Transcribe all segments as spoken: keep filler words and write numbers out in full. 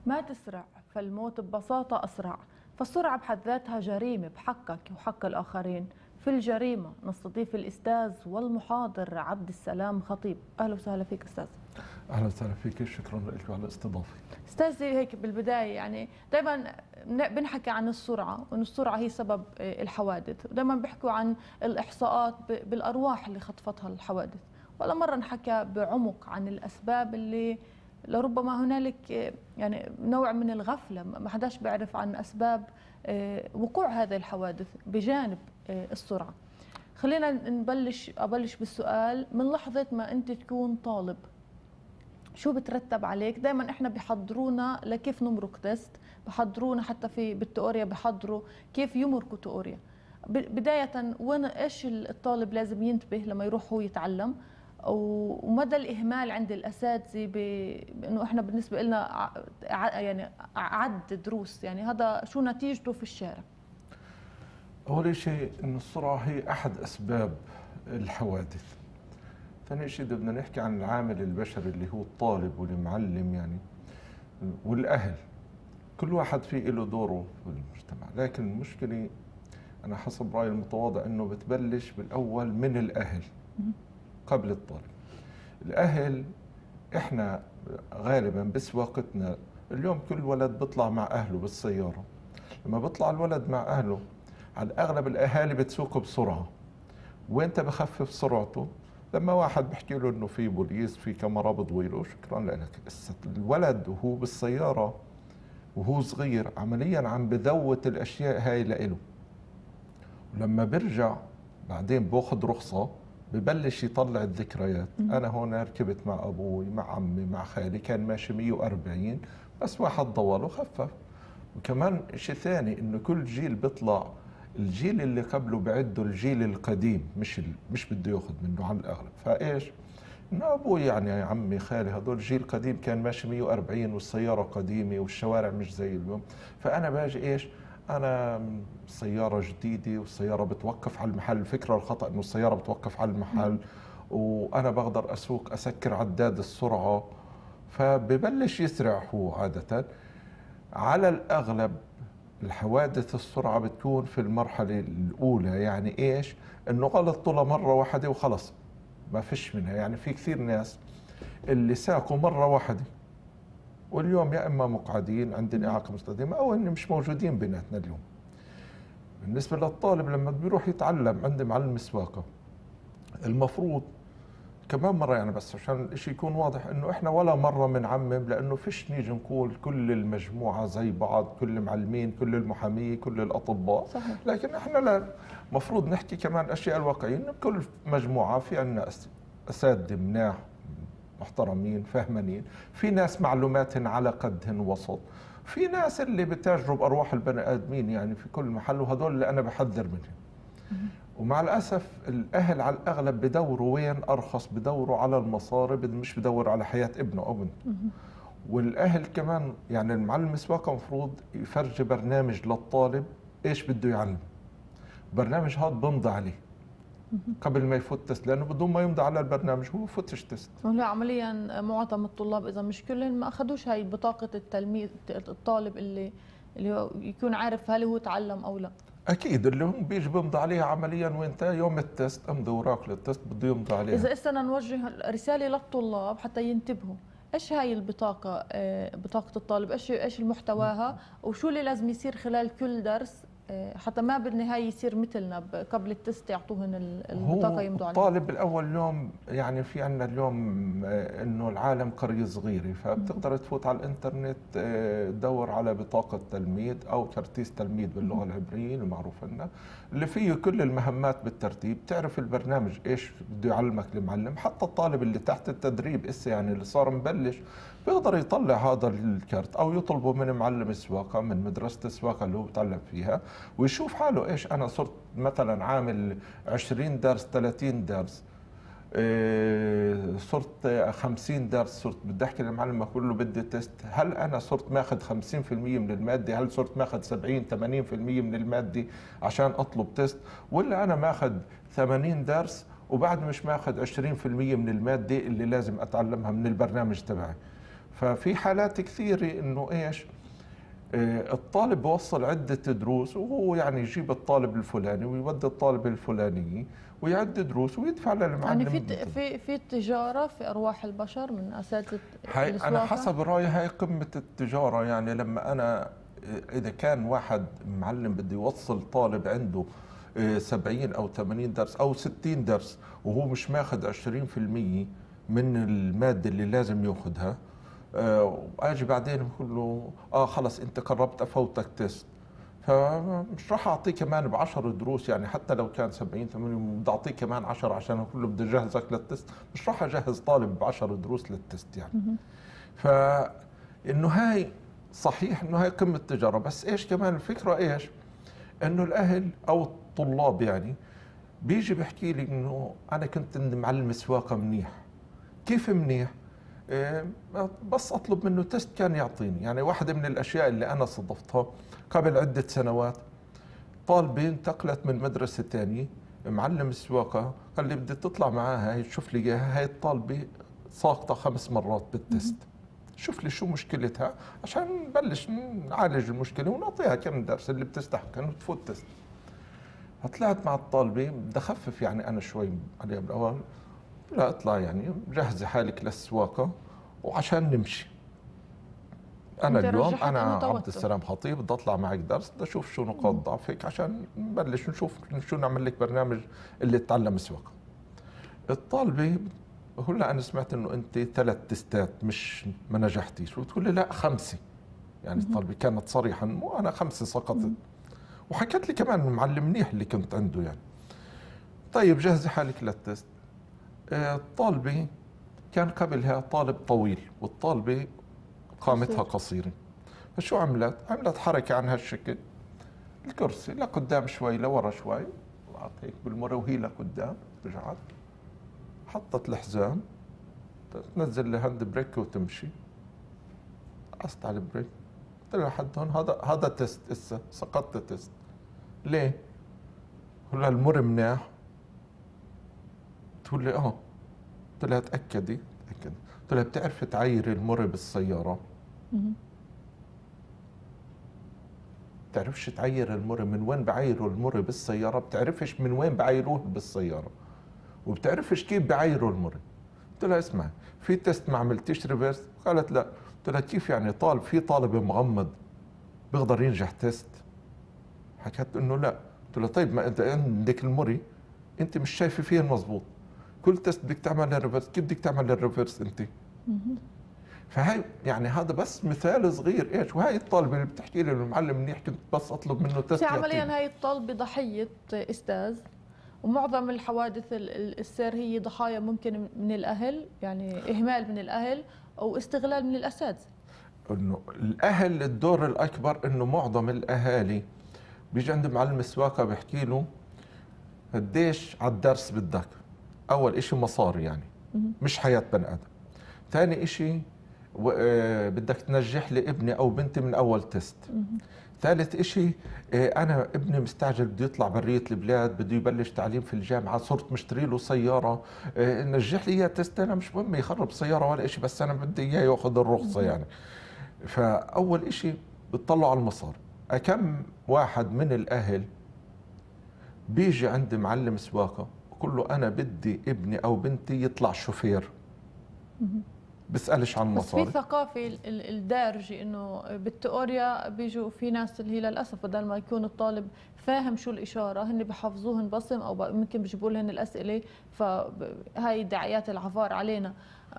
ما تسرع، فالموت ببساطة أسرع. فالسرعة بحد ذاتها جريمة بحقك وحق الآخرين. في الجريمة نستضيف الأستاذ والمحاضر عبد السلام خطيب. أهلا وسهلا فيك أستاذ. اهلا وسهلا فيك، شكرا لك على الاستضافه. أستاذي، هيك بالبداية يعني دائما بنحكي عن السرعة، وأن السرعة هي سبب الحوادث، ودائما بيحكوا عن الإحصاءات بالأرواح اللي خطفتها الحوادث، ولا مرة نحكى بعمق عن الأسباب اللي لربما هنالك يعني نوع من الغفلة، ما حداش بيعرف عن أسباب وقوع هذه الحوادث بجانب السرعة. خلينا نبلش أبلش بالسؤال، من لحظة ما أنت تكون طالب شو بترتب عليك؟ دائما احنا بحضرونا لكيف نمرق تيست، بحضرونا حتى في بالتئوريا بحضروا كيف يمرقوا تئوريا. بداية وين ايش الطالب لازم ينتبه لما يروح هو يتعلم، ومدى الإهمال عند الأساتذة بأنه إحنا بالنسبة لنا يعني عد دروس، يعني هذا شو نتيجته في الشارع؟ أول شيء إنه السرعة هي أحد أسباب الحوادث. ثاني شيء بدنا نحكي عن العامل البشري اللي هو الطالب والمعلم يعني والأهل. كل واحد فيه له دوره في المجتمع، لكن المشكلة أنا حسب رأيي المتواضع إنه بتبلش بالأول من الأهل قبل الطالب. الأهل إحنا غالبا بسواقتنا اليوم كل ولد بيطلع مع أهله بالسيارة. لما بيطلع الولد مع أهله على الأغلب الأهالي بتسوقه بسرعة، وأنت بخفف سرعته. لما واحد بحكي له إنه في بوليس في كاميرا بضويله شكرا لك. الولد وهو بالسيارة وهو صغير عمليا عم بذوت الأشياء هاي لإله، ولما برجع بعدين باخذ رخصة ببلش يطلع الذكريات. أنا هون ركبت مع أبوي مع عمي مع خالي كان ماشي مية وأربعين بس واحد ضوله خفف. وكمان شيء ثاني إنه كل جيل بيطلع الجيل اللي قبله بعده الجيل القديم، مش مش بده ياخذ منه على الأغلب. فإيش؟ إنه أبوي يعني يا عمي خالي هذول جيل قديم كان ماشي مية وأربعين والسيارة قديمة والشوارع مش زي اليوم. فأنا باجي إيش؟ أنا سيارة جديدة والسيارة بتوقف على المحل. الفكرة الخطأ إنه السيارة بتوقف على المحل وأنا بقدر أسوق أسكر عداد السرعة، فببلش يسرع هو. عادة على الأغلب الحوادث السرعة بتكون في المرحلة الأولى، يعني إيش؟ إنه غلط طولها مرة واحدة وخلص ما فيش منها. يعني في كثير ناس اللي ساقوا مرة واحدة واليوم يا إما مقعدين عندهم إعاقة مستديمة أو إن مش موجودين بيناتنا اليوم. بالنسبة للطالب لما بيروح يتعلم عند معلم سواقة المفروض كمان مرة، يعني بس عشان الشيء يكون واضح إنه إحنا ولا مرة بنعمم، لأنه فيش نيجي نقول كل المجموعة زي بعض، كل المعلمين كل المحامية كل الأطباء. صحيح. لكن إحنا لا، مفروض نحكي كمان الأشياء الواقعية إنه بكل مجموعة في عنا أساتذة مناح محترمين فهمانين، في ناس معلوماتهم على قدهن وسط، في ناس اللي بتجرب أرواح البني آدمين يعني في كل محل، وهذول اللي أنا بحذر منهم. ومع الأسف الأهل على الأغلب بدوروا وين أرخص، بدوروا على المصاري، مش بدور على حياة ابنه أو بنته. والأهل كمان يعني المعلم سواقة مفروض يفرجي برنامج للطالب إيش بده يعلم. برنامج هذا بمضي عليه قبل ما يفوت تست، لأنه بدون ما يمضي على البرنامج هو فوتش تست. لا عمليا معظم الطلاب إذا مش كلهم ما أخذوش هاي بطاقة التلميذ الطالب اللي اللي يكون عارف هل هو تعلم أو لا. اكيد اللي هم بيجي بيمضي عليها عمليا، وانت يوم التست امضي وراك للتست بده يمضي عليها. اذا استنا نوجه رساله للطلاب حتى ينتبهوا، ايش هاي البطاقه؟ بطاقه الطالب ايش ايش محتواها وشو اللي لازم يصير خلال كل درس حتى ما بالنهايه يصير مثلنا قبل التست يعطوهن البطاقه يمضوا عليها. الطالب الاول اليوم يعني في عندنا اليوم انه العالم قريه صغيره، فبتقدر تفوت على الانترنت تدور على بطاقه تلميذ او كرتيس تلميذ باللغه العبريه المعروف لنا، اللي فيه كل المهمات بالترتيب، تعرف البرنامج ايش بده يعلمك المعلم. حتى الطالب اللي تحت التدريب اسا يعني اللي صار مبلش بيقدر يطلع هذا الكرت او يطلبه من معلم السواقه من مدرسه السواقه اللي هو بتعلم فيها، ويشوف حاله ايش انا صرت مثلا عامل عشرين درس ثلاثين درس، إيه صرت خمسين درس، صرت بدي احكي للمعلم اقول له بدي تيست، هل انا صرت ماخذ خمسين بالمئة من الماده؟ هل صرت ماخذ سبعين ثمانين بالمئة من الماده عشان اطلب تيست؟ ولا انا ماخذ ثمانين درس وبعد مش ماخذ عشرين بالمئة من الماده اللي لازم اتعلمها من البرنامج تبعي؟ ففي حالات كثيره انه ايش، آه، الطالب بوصل عده دروس وهو يعني يجيب الطالب الفلاني ويودي الطالب الفلاني ويعد دروس ويدفع للمعلم. يعني في في في تجاره في ارواح البشر من اساتذه هاي السواقه. انا حسب رايي هاي قمه التجاره. يعني لما انا اذا كان واحد معلم بده يوصل طالب عنده سبعين او ثمانين درس او ستين درس وهو مش ماخذ عشرين بالمئة من الماده اللي لازم ياخذها، واجي بعدين بقول له اه خلص انت قربت افوتك تيست، فمش راح اعطيه كمان ب عشر دروس. يعني حتى لو كان سبعين ثمانين بدي اعطيه كمان عشرة عشان اقول له بدي اجهزك للتست، مش راح اجهز طالب ب عشر دروس للتست يعني. فانه هاي صحيح انه هاي قمه التجاره، بس ايش كمان الفكره ايش؟ انه الاهل او الطلاب يعني بيجي بيحكي لي انه انا كنت معلم سواقه منيح. كيف منيح؟ إيه بس اطلب منه تست كان يعطيني. يعني واحده من الاشياء اللي انا صادفتها قبل عده سنوات، طالبه انتقلت من مدرسه ثانيه، معلم السواقه قال لي بدي تطلع معاها هي تشوف لي اياها، هاي الطالبه ساقطه خمس مرات بالتست، شوف لي شو مشكلتها عشان نبلش نعالج المشكله ونعطيها كم درس اللي بتستحق انه تفوت تست. فطلعت مع الطالبه بدي اخفف يعني انا شوي عليها بالاول، لا اطلع يعني جهزي حالك للسواقه وعشان نمشي. انا اليوم انا عبد السلام خطيب بدي اطلع معك درس، بدي اشوف شو نقاط ضعفك عشان نبلش نشوف شو نعمل لك برنامج اللي تتعلم سواقه. الطالبه بقول لها انا سمعت انه انت ثلاث تستات مش ما نجحتيش، وتقول لي لا خمسه. يعني الطالبه كانت صريحه انه انا خمسه سقطت، وحكت لي كمان المعلم منيح اللي كنت عنده يعني. طيب جهزي حالك للتست. الطالبه كان قبلها طالب طويل والطالبه قامتها قصيره، فشو عملت؟ عملت حركه عن هالشكل، الكرسي لقدام شوي لورا شوي، طلعت هيك بالمره وهي لقدام، رجعت حطت الحزام تنزل الهاند بريك وتمشي. قصت على البريك قلت لها حد هون هذا هذا تيست، اسا سقطت تيست. ليه؟ قلت لها المر مناح؟ تقول لي اه. قلت لها تاكدي تاكدي. قلت لها بتعرفي تعيري المر بالسياره؟ بتعرفش تعير المر؟ من وين بعيروا المر بالسياره؟ بتعرفش من وين بعيروه بالسياره؟ وبتعرفش كيف بعيروا المر؟ قلت لها اسمعي في تيست ما عملتيش ريفيرس؟ قالت لا. قلت لها كيف يعني طالب في طالب مغمض بيقدر ينجح تيست؟ حكت انه لا. قلت لها طيب ما انت عندك المري انت مش شايفه فيه المضبوط، كل تيست بدك تعمل الريفيرس، كيف بدك تعمل الريفيرس انت؟ فهي يعني هذا بس مثال صغير ايش، وهي الطالبه اللي بتحكي لي المعلم منيح كنت بس اطلب منه تيست. عمليا هي الطالبه ضحيه استاذ، ومعظم الحوادث السير هي ضحايا ممكن من الاهل، يعني اهمال من الاهل او استغلال من الاساتذه. انه الاهل الدور الاكبر، انه معظم الاهالي بيجي عند معلم السواقه بيحكي له قديش على الدرس بدك؟ اول اشي مصاري يعني مش حياه بني ادم. ثاني اشي بدك تنجح لي ابني او بنتي من اول تيست. ثالث اشي انا ابني مستعجل بده يطلع برية البلاد، بده يبلش تعليم في الجامعه، صرت مشتري له سياره، نجح لي اياه تيست. انا مش مهم يخرب سياره ولا اشي، بس انا بدي اياه ياخذ الرخصه يعني. فاول اشي بتطلعوا على المصاري. كم واحد من الاهل بيجي عند معلم سواقه بقول له انا بدي ابني او بنتي يطلع شوفير، بسألش عن المصاري. بس في ثقافة الدارجة انه بالتئوريا بيجوا في ناس اللي هي للاسف بدل ما يكون الطالب فاهم شو الاشاره هن بحفظوهن بصم او ممكن بيجيبوا لهن الاسئله، فهاي دعايات العفار علينا.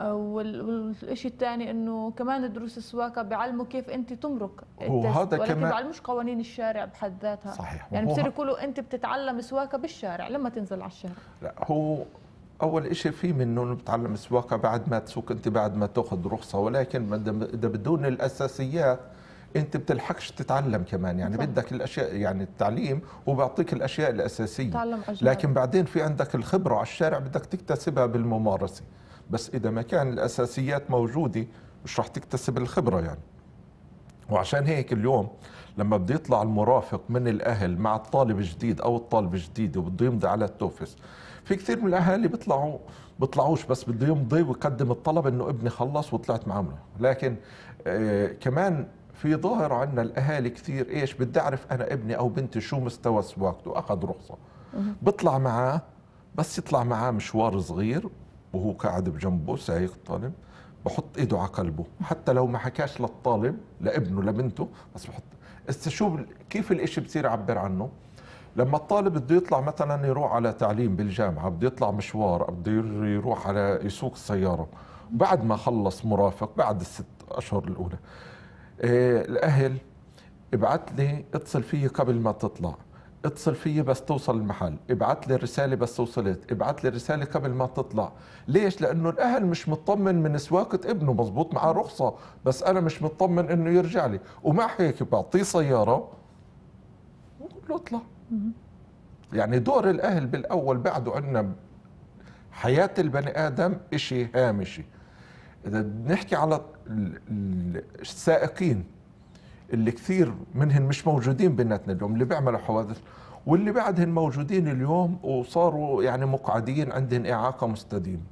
والشيء الثاني انه كمان دروس السواقه بيعلموا كيف انت تمرق التست، ولكن بيعلموش قوانين الشارع بحد ذاتها. صحيح. يعني بصير يقولوا انت بتتعلم سواقه بالشارع لما تنزل على الشارع. لا هو اول شيء في منه انه بتعلم السواقه بعد ما تسوق انت، بعد ما تاخذ رخصه، ولكن اذا بدون الاساسيات انت بتلحقش تتعلم كمان. يعني صح. بدك الاشياء، يعني التعليم وبعطيك الاشياء الاساسيه، تعلم لكن بعدين في عندك الخبره على الشارع بدك تكتسبها بالممارسه. بس اذا ما كان الاساسيات موجوده مش راح تكتسب الخبره يعني. وعشان هيك اليوم لما بده يطلع المرافق من الاهل مع الطالب الجديد او الطالب الجديد وبده يمضي على التوفس، في كثير من الاهالي بيطلعوا بيطلعوش بس بده يمضي ويقدم الطلب انه ابني خلص وطلعت معامله. لكن آه كمان في ظاهر عندنا الاهالي كثير ايش بدي اعرف انا ابني او بنتي شو مستوى سواقته، اخذ رخصه بطلع معاه، بس يطلع معاه مشوار صغير وهو قاعد بجنبه سايق الطالب بحط ايده على قلبه، حتى لو ما حكاش للطالب لابنه لبنته بس بحط. هسه شو كيف الاشي بصير يعبر عنه؟ لما الطالب بده يطلع مثلا يروح على تعليم بالجامعه، بده يطلع مشوار، بده يروح على يسوق السياره، بعد ما خلص مرافق بعد الست اشهر الاولى، إيه الاهل ابعت لي اتصل فيي قبل ما تطلع، اتصل فيي بس توصل المحل، ابعت لي رساله بس وصلت، ابعت لي رساله قبل ما تطلع. ليش؟ لانه الاهل مش مطمن من سواقه ابنه، مزبوط معاه رخصه بس انا مش مطمن انه يرجع لي، ومع هيك بعطيه سياره وبقول له اطلع. يعني دور الاهل بالاول بعده عندنا حياه البني ادم اشي هامشي. اذا بنحكي على السائقين اللي كثير منهم مش موجودين بيناتنا اليوم، اللي بيعملوا حوادث واللي بعدهم موجودين اليوم وصاروا يعني مقعدين عندهم إعاقة مستديمة.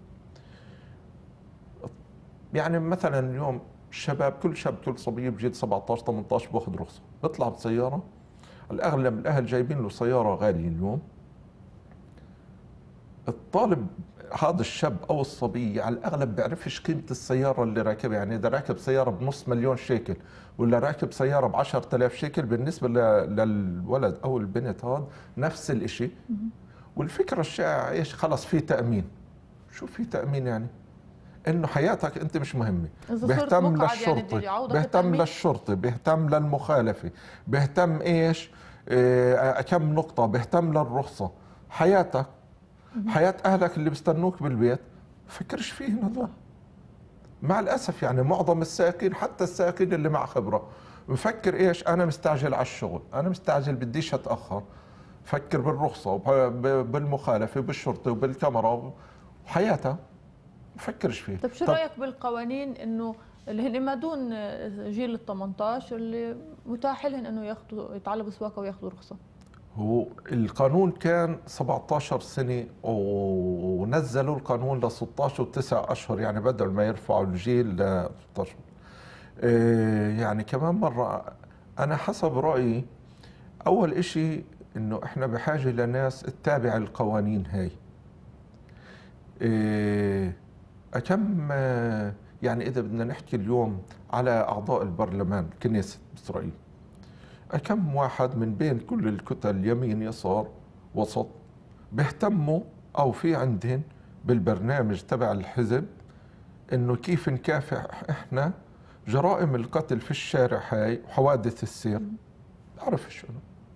يعني مثلا اليوم الشباب، كل شاب كل صبي بجيل سبعطعش ثمانطعش باخذ رخصة بيطلع بسيارة، الأغلب الأهل جايبين له سيارة غالية اليوم. الطالب هذا الشاب او الصبي على الاغلب بيعرفش قيمه السياره اللي راكبها، يعني اذا راكب سياره بنص مليون شيكل ولا راكب سياره ب عشرة آلاف شيكل بالنسبه للولد او البنت هذا نفس الشيء. والفكره الشائعه ايش؟ خلص في تامين. شو في تامين يعني؟ انه حياتك انت مش مهمه. بيهتم للشرطه، يعني بيهتم للشرطه، بيهتم للمخالفه، بيهتم ايش؟ اه كم نقطه، بيهتم للرخصه. حياتك، حياة أهلك اللي بيستنوك بالبيت فكرش فيهن هذول. مع الأسف يعني معظم السائقين، حتى السائقين اللي مع خبرة، بفكر إيش؟ أنا مستعجل على الشغل، أنا مستعجل بديش أتأخر، فكر بالرخصة وبالمخالفة وبالشرطة وبالكاميرا وحياتها بفكرش فيه. طيب شو طب رأيك بالقوانين إنه اللي هن ما دون جيل ال ثمانطعش اللي متاح لهم إنه ياخذوا يتعلموا سواقة وياخذوا رخصة؟ هو القانون كان سبعطعش سنة ونزلوا القانون ل ستطعش وتسع أشهر، يعني بدل ما يرفعوا الجيل ل ستطعش. يعني كمان مرة أنا حسب رأيي أول إشي إنه إحنا بحاجة لناس تتابع القوانين هاي. أكم يعني إذا بدنا نحكي اليوم على أعضاء البرلمان كنيسة إسرائيل، كم واحد من بين كل الكتل يمين يسار وسط بيهتموا او في عندهم بالبرنامج تبع الحزب انه كيف نكافح احنا جرائم القتل في الشارع هاي وحوادث السير؟ بعرف شو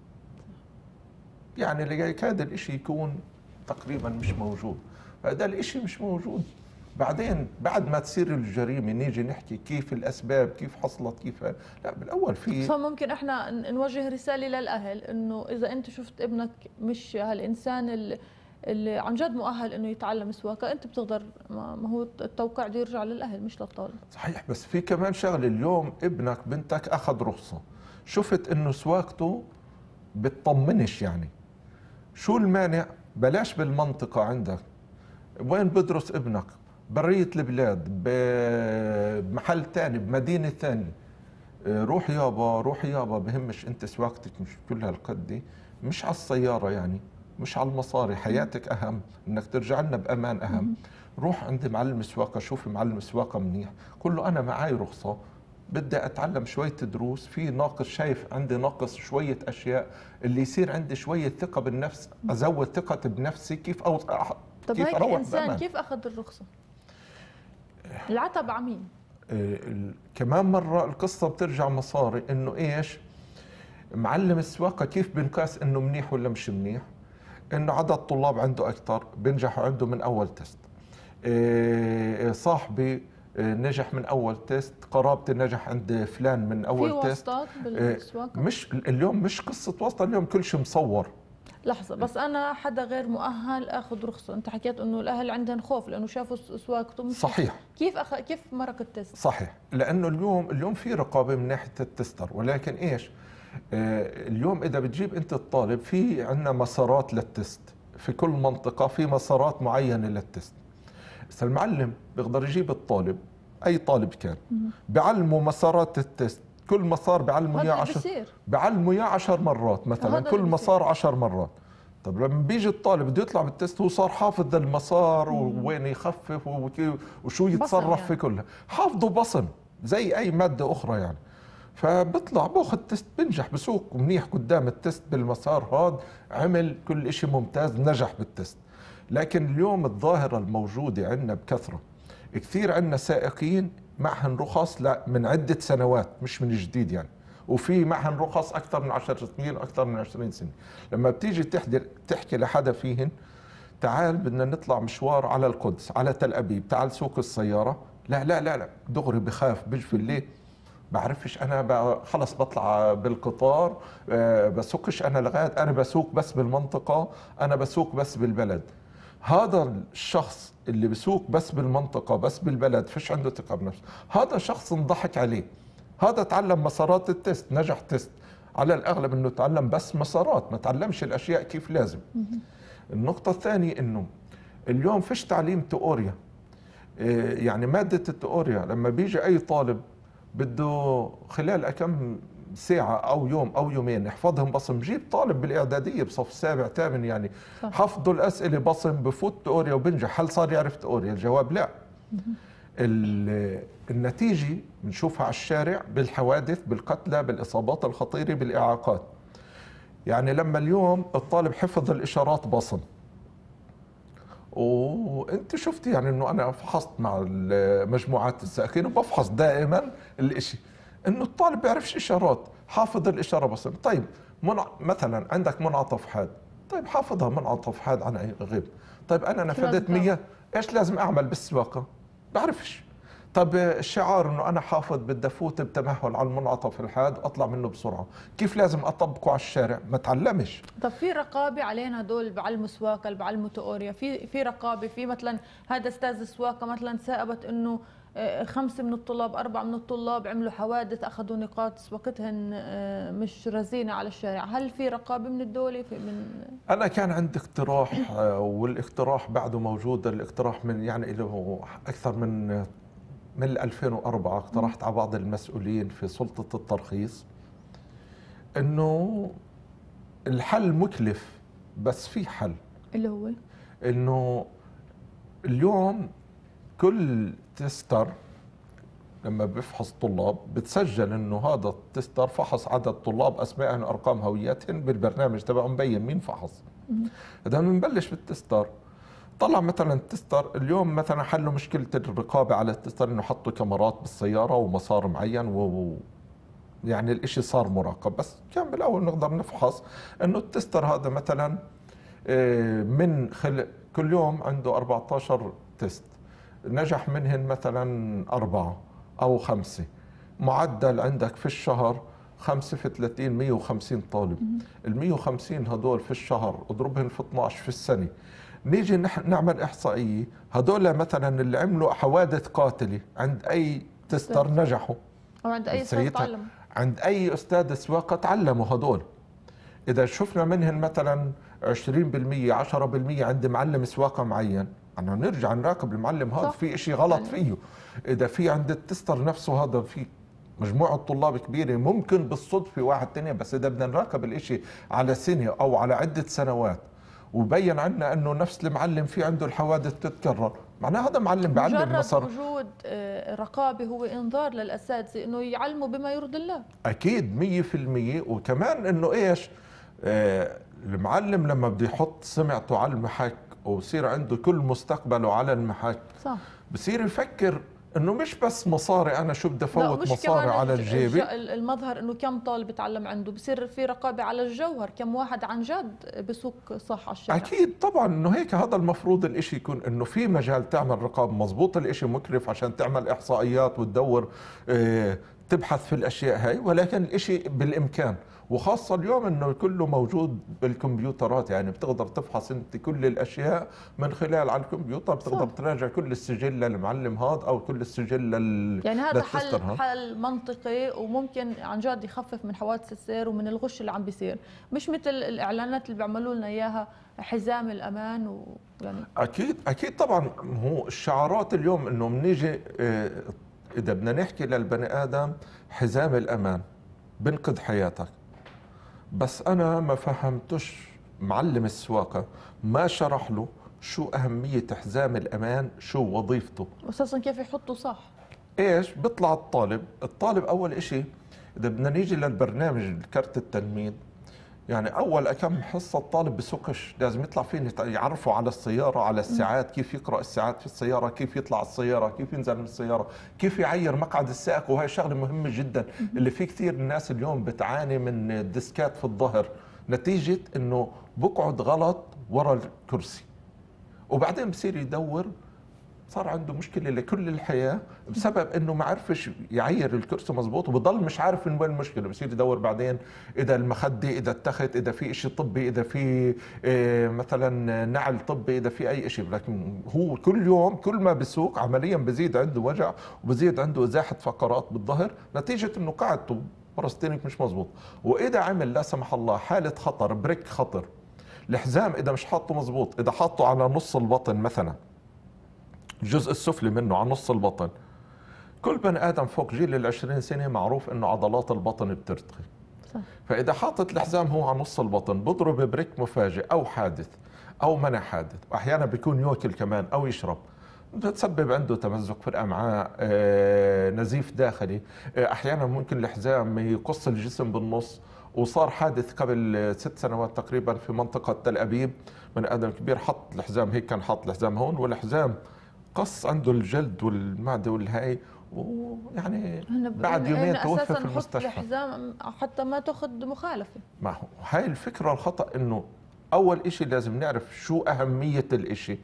يعني لكاد الاشي يكون تقريبا مش موجود. فهذا الاشي مش موجود. بعدين بعد ما تصير الجريمه نيجي نحكي كيف الاسباب، كيف حصلت، كيف لا بالاول في فممكن احنا نوجه رساله للاهل انه اذا انت شفت ابنك مش هالانسان اللي, اللي عن جد مؤهل انه يتعلم سواقه، انت بتقدر، ما هو التوقيع بده يرجع للاهل مش للطالب. صحيح، بس في كمان شغله، اليوم ابنك بنتك اخذ رخصه، شفت انه سواقته بتطمنش، يعني شو المانع؟ بلاش بالمنطقه عندك، وين بدرس ابنك؟ برية البلاد، بمحل ثاني، بمدينة ثانية، روح يابا روح يابا، بهمش انت سواقتك مش كل هالقد دي، مش على السيارة يعني، مش على المصاري، حياتك أهم، انك ترجع لنا بأمان أهم. روح عند معلم سواقة، شوف معلم سواقة منيح، قل له أنا معاي رخصة بدي أتعلم شوية دروس، في ناقص، شايف عندي ناقص شوية أشياء، اللي يصير عندي شوية ثقة بالنفس، أزود ثقتي بنفسي، كيف أو طب كيف هيك إنسان كيف أخذ الرخصة؟ العتب عمين. آه كمان مرة القصة بترجع مصاري، انه ايش؟ معلم السواقة كيف بنقاس انه منيح ولا مش منيح؟ انه عدد طلاب عنده اكثر بنجحوا عنده من اول تيست. آه صاحبي آه نجح من اول تيست، قرابتي نجح عند فلان من اول في تيست. في واسطات بالسواقة؟ مش اليوم مش قصة واسطة، اليوم كل شيء مصور، لحظة بس أنا حدا غير مؤهل آخذ رخصة، أنت حكيت إنه الأهل عندهم خوف لأنه شافوا سواقته. صحيح. كيف أخ... كيف مرق التست؟ صحيح، لأنه اليوم اليوم في رقابة من ناحية التستر، ولكن إيش؟ آه اليوم إذا بتجيب أنت الطالب، في عندنا مسارات للتست في كل منطقة، في مسارات معينة للتست. بس المعلم بيقدر يجيب الطالب، أي طالب كان، بعلمه مسارات التست، كل مسار بعلمه إياه عشر بعلمه إياه عشر مرات مثلا، كل مسار عشر مرات. طب لما بيجي الطالب بده يطلع بالتست هو صار حافظ المسار ووين يخفف وشو يتصرف يعني. في كلها حافظه بصم زي أي مادة أخرى يعني. فبطلع باخذ تست، بنجح، بسوق منيح قدام التست بالمسار هذا، عمل كل إشي ممتاز، نجح بالتست. لكن اليوم الظاهرة الموجودة عندنا بكثرة، كثير عندنا سائقين معهن رخص لا من عدة سنوات، مش من جديد يعني، وفي معهن رخص أكثر من عشر سنين، أكثر من عشرين سنة. لما بتيجي تحضر تحكي لحدا فيهن تعال بدنا نطلع مشوار على القدس، على تل أبيب، تعال سوق السيارة، لا لا لا لا دغري بخاف، بجفل ليه؟ بعرفش أنا خلص بطلع بالقطار، بسوقش أنا لغاية، أنا بسوق بس بالمنطقة، أنا بسوق بس بالبلد. هذا الشخص اللي بسوق بس بالمنطقة بس بالبلد فيش عنده ثقة بنفسه، هذا شخص انضحك عليه. هذا تعلم مسارات التست، نجح تست، على الأغلب أنه تعلم بس مسارات، ما تعلمش الأشياء كيف لازم. النقطة الثانية أنه اليوم فيش تعليم تيوريا، يعني مادة التيوريا لما بيجي أي طالب بده خلال كم ساعة أو يوم أو يومين يحفظهم بصم. جيب طالب بالإعدادية بصف سابع ثامن يعني حفظوا الأسئلة بصم، بفوت تيوريا وبنجح. هل صار يعرف تيوريا؟ الجواب لا. النتيجة بنشوفها على الشارع بالحوادث، بالقتلى، بالإصابات الخطيرة، بالإعاقات. يعني لما اليوم الطالب حفظ الإشارات بصم، وانت شفت يعني انه انا فحصت مع مجموعات السائقين وبفحص دائما الاشي، انه الطالب بيعرفش اشارات، حافظ الاشاره بصم. طيب منع... مثلا عندك منعطف حاد، طيب حافظها منعطف حاد عن اي غيب. طيب انا نفذت مية، ايش لازم اعمل بالسواقه؟ بعرفش. طب الشعار انه انا حافظ بدي افوت بتمهل على المنعطف الحاد واطلع منه بسرعه، كيف لازم اطبقه على الشارع؟ ما تعلمش. طب في رقابه علينا هدول اللي بعلموا سواقه، اللي بعلموا تيوريا، في في رقابه؟ في مثلا هذا استاذ السواقه مثلا ثابت انه خمسه من الطلاب، اربعه من الطلاب عملوا حوادث، اخذوا نقاط سواقتهن مش رزينه على الشارع، هل في رقابه من الدوله؟ في من انا كان عندي اقتراح، والاقتراح بعده موجود، الاقتراح من يعني له اكثر من من ألفين وأربعة، اقترحت على بعض المسؤولين في سلطة الترخيص انه الحل مكلف بس في حل، اللي هو انه اليوم كل تستر لما بيفحص طلاب بتسجل انه هذا التستر فحص عدد طلاب، اسمائهم، ارقام هوياتهم بالبرنامج تبعه مبين مين فحص. اذا بنبلش بالتستر، طلع مثلا التستر اليوم مثلا حلوا مشكله الرقابه على التستر انه حطوا كاميرات بالسياره ومسار معين و يعني الاشي صار مراقب. بس كان بالاول نقدر نفحص انه التستر هذا مثلا من خلق كل يوم عنده أربعة عشر تست، نجح منهن مثلا أربعة أو خمسة، معدل عندك في الشهر خمسة في ثلاثين مية وخمسين طالب. ال مية وخمسين هدول في الشهر اضربهم في اثنعش في السنة، نيجي نعمل إحصائية هدول مثلا اللي عملوا حوادث قاتلة عند أي تستر نجحوا، أو عند أي أستاذ تعلم، عند أي أستاذ سواقة تعلموا هدول. إذا شفنا منهن مثلا عشرين بالمية عشرة بالمية عند معلم سواقة معين، أنا نرجع نراقب المعلم هذا في إشي غلط يعني فيه. إذا في عند التستر نفسه هذا في مجموعة طلاب كبيرة ممكن بالصدفة واحد تاني، بس إذا بدنا نراقب الإشي على سنة أو على عدة سنوات وبين عنا أنه نفس المعلم في عنده الحوادث تتكرر، معناه هذا معلم بعلم مسار. مجرد وجود رقابة هو إنذار للأساتذة إنه يعلموا بما يرضي الله. أكيد مية في المية. وكمان إنه إيش آه المعلم لما بده يحط سمعته على المحك ويصير عنده كل مستقبله على المحك، صح، بصير يفكر انه مش بس مصاري، انا شو بدي افوت مصاري على الجيبي. المظهر انه كم طالب يتعلم عنده، بصير في رقابه على الجوهر، كم واحد عن جد بسوق صح على الشارع. اكيد طبعا انه هيك هذا المفروض الاشي يكون، انه في مجال تعمل رقابه مظبوط. الاشي مكلف عشان تعمل احصائيات وتدور اه تبحث في الاشياء هاي، ولكن الاشي بالامكان، وخاصة اليوم انه كله موجود بالكمبيوترات، يعني بتقدر تفحص انت كل الاشياء من خلال على الكمبيوتر، بتقدر صح. تراجع كل السجل للمعلم هذا او كل السجل لل يعني هذا حل هاد. حل منطقي وممكن عن جد يخفف من حوادث السير ومن الغش اللي عم بيصير، مش مثل الاعلانات اللي بيعملوا لنا اياها حزام الامان ويعني اكيد اكيد طبعا. هو الشعارات اليوم انه بنيجي اذا بدنا نحكي للبني ادم حزام الامان بنقذ حياتك، بس أنا ما فهمتش معلم السواقة، ما شرح له شو أهمية حزام الأمان، شو وظيفته أساساً كيف يحطه صح. إيش بيطلع الطالب الطالب أول إشي إذا بدنا نيجي للبرنامج كرت التنميد، يعني أول كم حصة الطالب بسوقش لازم يطلع فيه يعرفوا على السيارة، على الساعات، كيف يقرأ الساعات في السيارة، كيف يطلع السيارة، كيف ينزل من السيارة، كيف يعير مقعد السائق، وهي شغلة مهمة جدا اللي في كثير الناس اليوم بتعاني من ديسكات في الظهر نتيجة إنه بقعد غلط ورا الكرسي، وبعدين بصير يدور، صار عنده مشكلة لكل الحياة بسبب انه ما عرفش يعير الكرسي مزبوط، وبضل مش عارف من وين المشكلة، بصير يدور بعدين اذا المخدة، اذا التخت، اذا في اشي طبي، اذا في إيه مثلا نعل طبي، اذا في اي اشي، لكن هو كل يوم كل ما بسوق عمليا بزيد عنده وجع وبزيد عنده ازاحة فقرات بالظهر نتيجة انه قعدته براستينك مش مزبوط. واذا عمل لا سمح الله حالة خطر، بريك خطر، الحزام اذا مش حاطه مزبوط، اذا حاطه على نص البطن مثلا، الجزء السفلي منه على نص البطن، كل بني ادم فوق جيل العشرين سنه معروف انه عضلات البطن بترتخي، صح. فاذا حاطط الحزام هو على نص البطن بضرب بريك مفاجئ او حادث او منع حادث، واحيانا بيكون ياكل كمان او يشرب، بتسبب عنده تمزق في الامعاء، آه، نزيف داخلي، آه، احيانا ممكن الحزام يقص الجسم بالنص. وصار حادث قبل ست سنوات تقريبا في منطقه تل ابيب، بني ادم كبير حط الحزام هيك، كان حاط الحزام هون والحزام قص عنده الجلد والمعده والهاي، ويعني بعد يومين توفى في المستشفى. الحزام حتى ما تاخذ مخالفه. ما هو هاي الفكره الخطا، انه اول إشي لازم نعرف شو اهميه الإشي،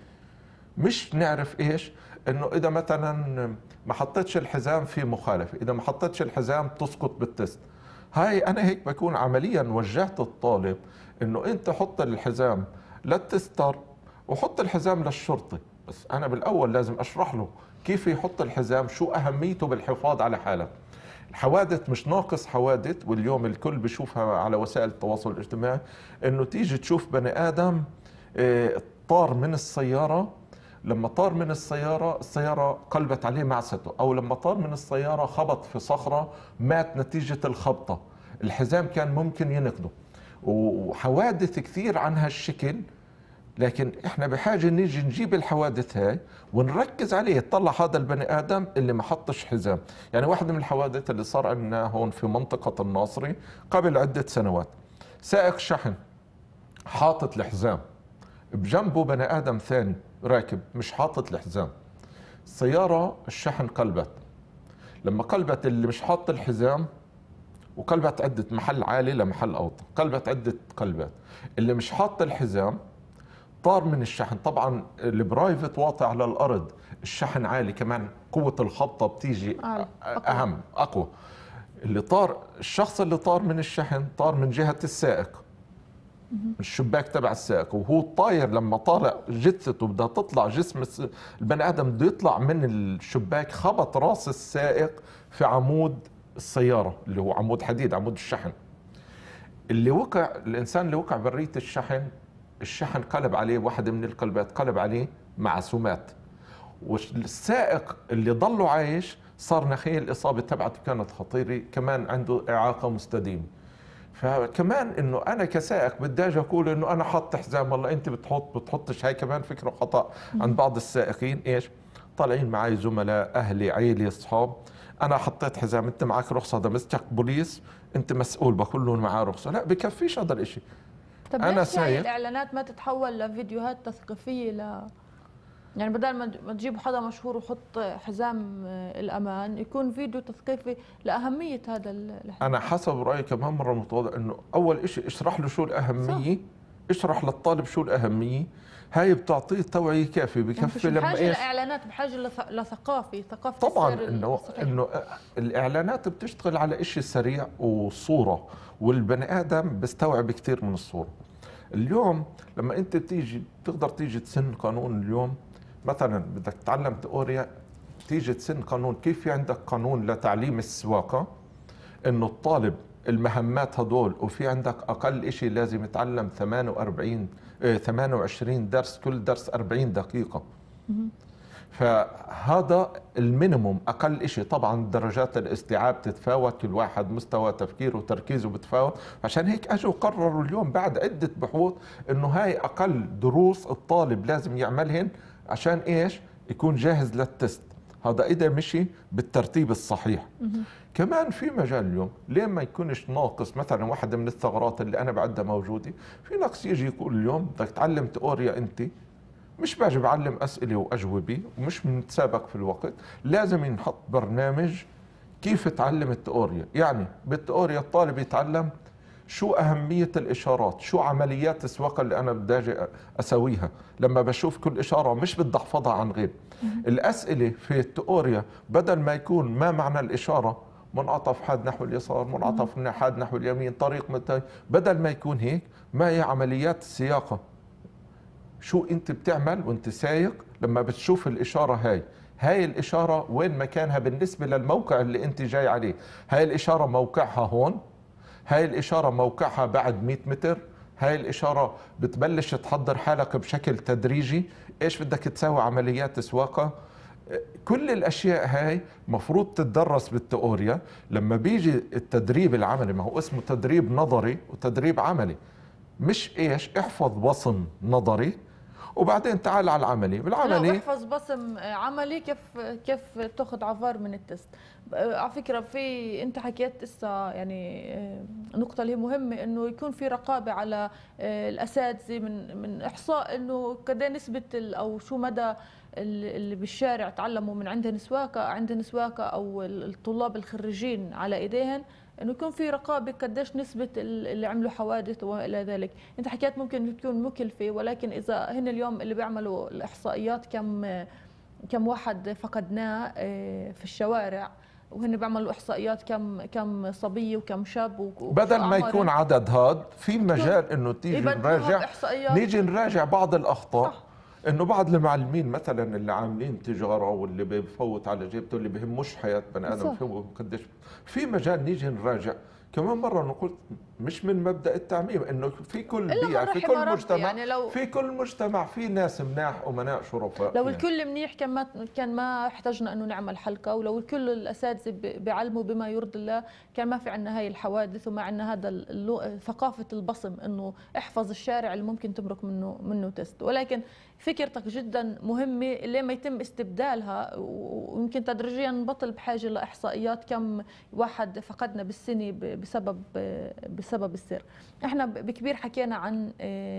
مش نعرف ايش انه اذا مثلا ما حطيتش الحزام في مخالفه، اذا ما حطيتش الحزام تسقط بالتست. هاي انا هيك بكون عمليا وجهت الطالب انه انت حط الحزام للتستر وحط الحزام للشرطي، بس أنا بالأول لازم أشرح له كيف يحط الحزام، شو أهميته بالحفاظ على حاله. الحوادث مش ناقص حوادث، واليوم الكل بشوفها على وسائل التواصل الاجتماعي، إنه تيجي تشوف بني آدم طار من السيارة، لما طار من السيارة السيارة قلبت عليه معسته، أو لما طار من السيارة خبط في صخرة مات نتيجة الخبطة، الحزام كان ممكن ينقذه، وحوادث كثير عن هالشكل. لكن احنا بحاجه نيجي نجيب الحوادث هاي ونركز عليه، طلع هذا البني ادم اللي ما حطش حزام. يعني واحده من الحوادث اللي صار عندنا هون في منطقه الناصري قبل عده سنوات، سائق شحن حاطط الحزام، بجنبه بني ادم ثاني راكب مش حاطط الحزام، السياره الشحن قلبت، لما قلبت اللي مش حاط الحزام، وقلبت عده محل عالي لمحل اوطى، قلبت عده قلبات، اللي مش حاط الحزام طار من الشحن. طبعا البرايفت واطي على الارض، الشحن عالي كمان، قوه الخبطه بتيجي اهم اقوى. اللي طار الشخص اللي طار من الشحن طار من جهه السائق، الشباك تبع السائق، وهو طاير لما طالع جثته بدها تطلع، جسم البني ادم بده يطلع من الشباك، خبط راس السائق في عمود السياره اللي هو عمود حديد، عمود الشحن. اللي وقع الانسان اللي وقع برية الشحن، الشحن قلب عليه، واحدة من القلبات قلب عليه معسومات، والسائق اللي ضله عايش صار نخيل، الإصابة تبعته كانت خطيرة، كمان عنده إعاقة مستديمة. فكمان إنه أنا كسائق بدي أجي أقول إنه أنا حاط حزام، والله أنت بتحط بتحطش، هاي كمان فكرة خطأ عند بعض السائقين. إيش طالعين معي زملاء، أهلي، عيلي، أصحاب، أنا حطيت حزام، أنت معك رخصة، هذا مسكك بوليس أنت مسؤول، بقول لهم معاه رخصة، لا بكفيش هذا الإشي. طب أنا ليش هاي الإعلانات ما تتحول لفيديوهات تثقيفية، ل يعني بدل ما تجيب حدا مشهور وحط حزام الأمان، يكون فيديو تثقيفي لأهمية هذا الحزام؟ أنا حسب رأيي كمان مرة متواضع، إنه أول إشي اشرح له شو الأهمية، صح. اشرح للطالب شو الأهمية، هاي بتعطيه توعية كافية بكفي لما بحاجة ايش لإعلانات، بحاجة لث- لثقافة ثقافة طبعا السير انه الصحيح. انه الاعلانات بتشتغل على شيء سريع وصورة، والبني ادم بيستوعب كثير من الصورة. اليوم لما انت بتيجي بتقدر تيجي تسن قانون، اليوم مثلا بدك تتعلم تيوريا، تيجي تسن قانون. كيف في عندك قانون لتعليم السواقة انه الطالب المهمات هدول، وفي عندك اقل شيء لازم يتعلم ثمانية وأربعين آه، ثمانية وعشرين درس، كل درس أربعين دقيقة. فهذا المينيموم، اقل شيء. طبعا درجات الاستيعاب تتفاوت، كل واحد مستوى تفكيره وتركيزه بتفاوت، عشان هيك اجوا قرروا اليوم بعد عده بحوث انه هاي اقل دروس الطالب لازم يعملهن عشان ايش؟ يكون جاهز للتست. هذا اذا مشي بالترتيب الصحيح. كمان في مجال اليوم ليه ما يكونش ناقص. مثلا واحدة من الثغرات اللي انا بعدها موجوده، في نقص يجي يقول اليوم بدك تعلم تيوريا، انت مش باجي بعلم اسئله واجوبه ومش متسابق في الوقت، لازم ينحط برنامج كيف تعلم التيوريا. يعني بالتيوريا الطالب يتعلم شو أهمية الإشارات، شو عمليات السواقة اللي أنا بدي أجي أسويها لما بشوف كل إشارة، مش بدي أحفظها عن غير. الأسئلة في التيوريا بدل ما يكون ما معنى الإشارة، منعطف حاد نحو اليسار، منعطف حاد نحو اليمين، طريق متى، بدل ما يكون هيك، ما هي عمليات السياقة، شو أنت بتعمل وأنت سايق لما بتشوف الإشارة هاي. هاي الإشارة وين مكانها بالنسبة للموقع اللي أنت جاي عليه. هاي الإشارة موقعها هون، هاي الإشارة موقعها بعد مئة متر، هاي الإشارة بتبلش تحضر حالك بشكل تدريجي، إيش بدك تساوي عمليات سواقة. كل الأشياء هاي مفروض تتدرس بالتيوريا. لما بيجي التدريب العملي، ما هو اسمه تدريب نظري وتدريب عملي، مش إيش احفظ بصم نظري وبعدين تعال على العملي. بالعملي لا، احفظ بصم عملي، كيف كيف تاخذ عفار من التست. على فكره، في انت حكيت لسه يعني نقطه اللي هي مهمه، انه يكون في رقابه على الاساتذه من من احصاء انه قد ايه نسبه او شو مدى اللي بالشارع تعلموا من عندهم سواقه عندهم سواقه او الطلاب الخريجين على ايديهم، انه يكون في رقابه قديش نسبه اللي عملوا حوادث والى ذلك. انت حكيت ممكن تكون مكلفه، ولكن اذا هن اليوم اللي بيعملوا الاحصائيات كم كم واحد فقدناه في الشوارع، وهن بيعملوا احصائيات كم كم صبيه وكم شاب، بدل ما يكون عدد هاد، في مجال انه تيجي نراجع، نيجي نراجع بعض الاخطاء. صح. انه بعض المعلمين مثلا اللي عاملين تجاره واللي بفوت على جيبته، اللي بهموش حياه بني ادم قديش، في مجال نيجي نراجع. كمان مره نقول مش من مبدا التعميم، انه في كل بيئه، في كل مجتمع، يعني لو في كل مجتمع في ناس مناح ومناء شرفاء. لو يعني الكل منيح كان ما كان ما احتجنا انه نعمل حلقه، ولو الكل الاساتذه بيعلموا بما يرضي الله كان ما في عندنا هاي الحوادث، وما عندنا هذا ثقافه البصم، انه احفظ الشارع اللي ممكن تمرق منه منه تست. ولكن فكرتك جدا مهمه، اللي ما يتم استبدالها، ويمكن تدريجيا نبطل بحاجه لاحصائيات كم واحد فقدنا بالسنه بسبب بسبب السير. احنا بكبير حكينا عن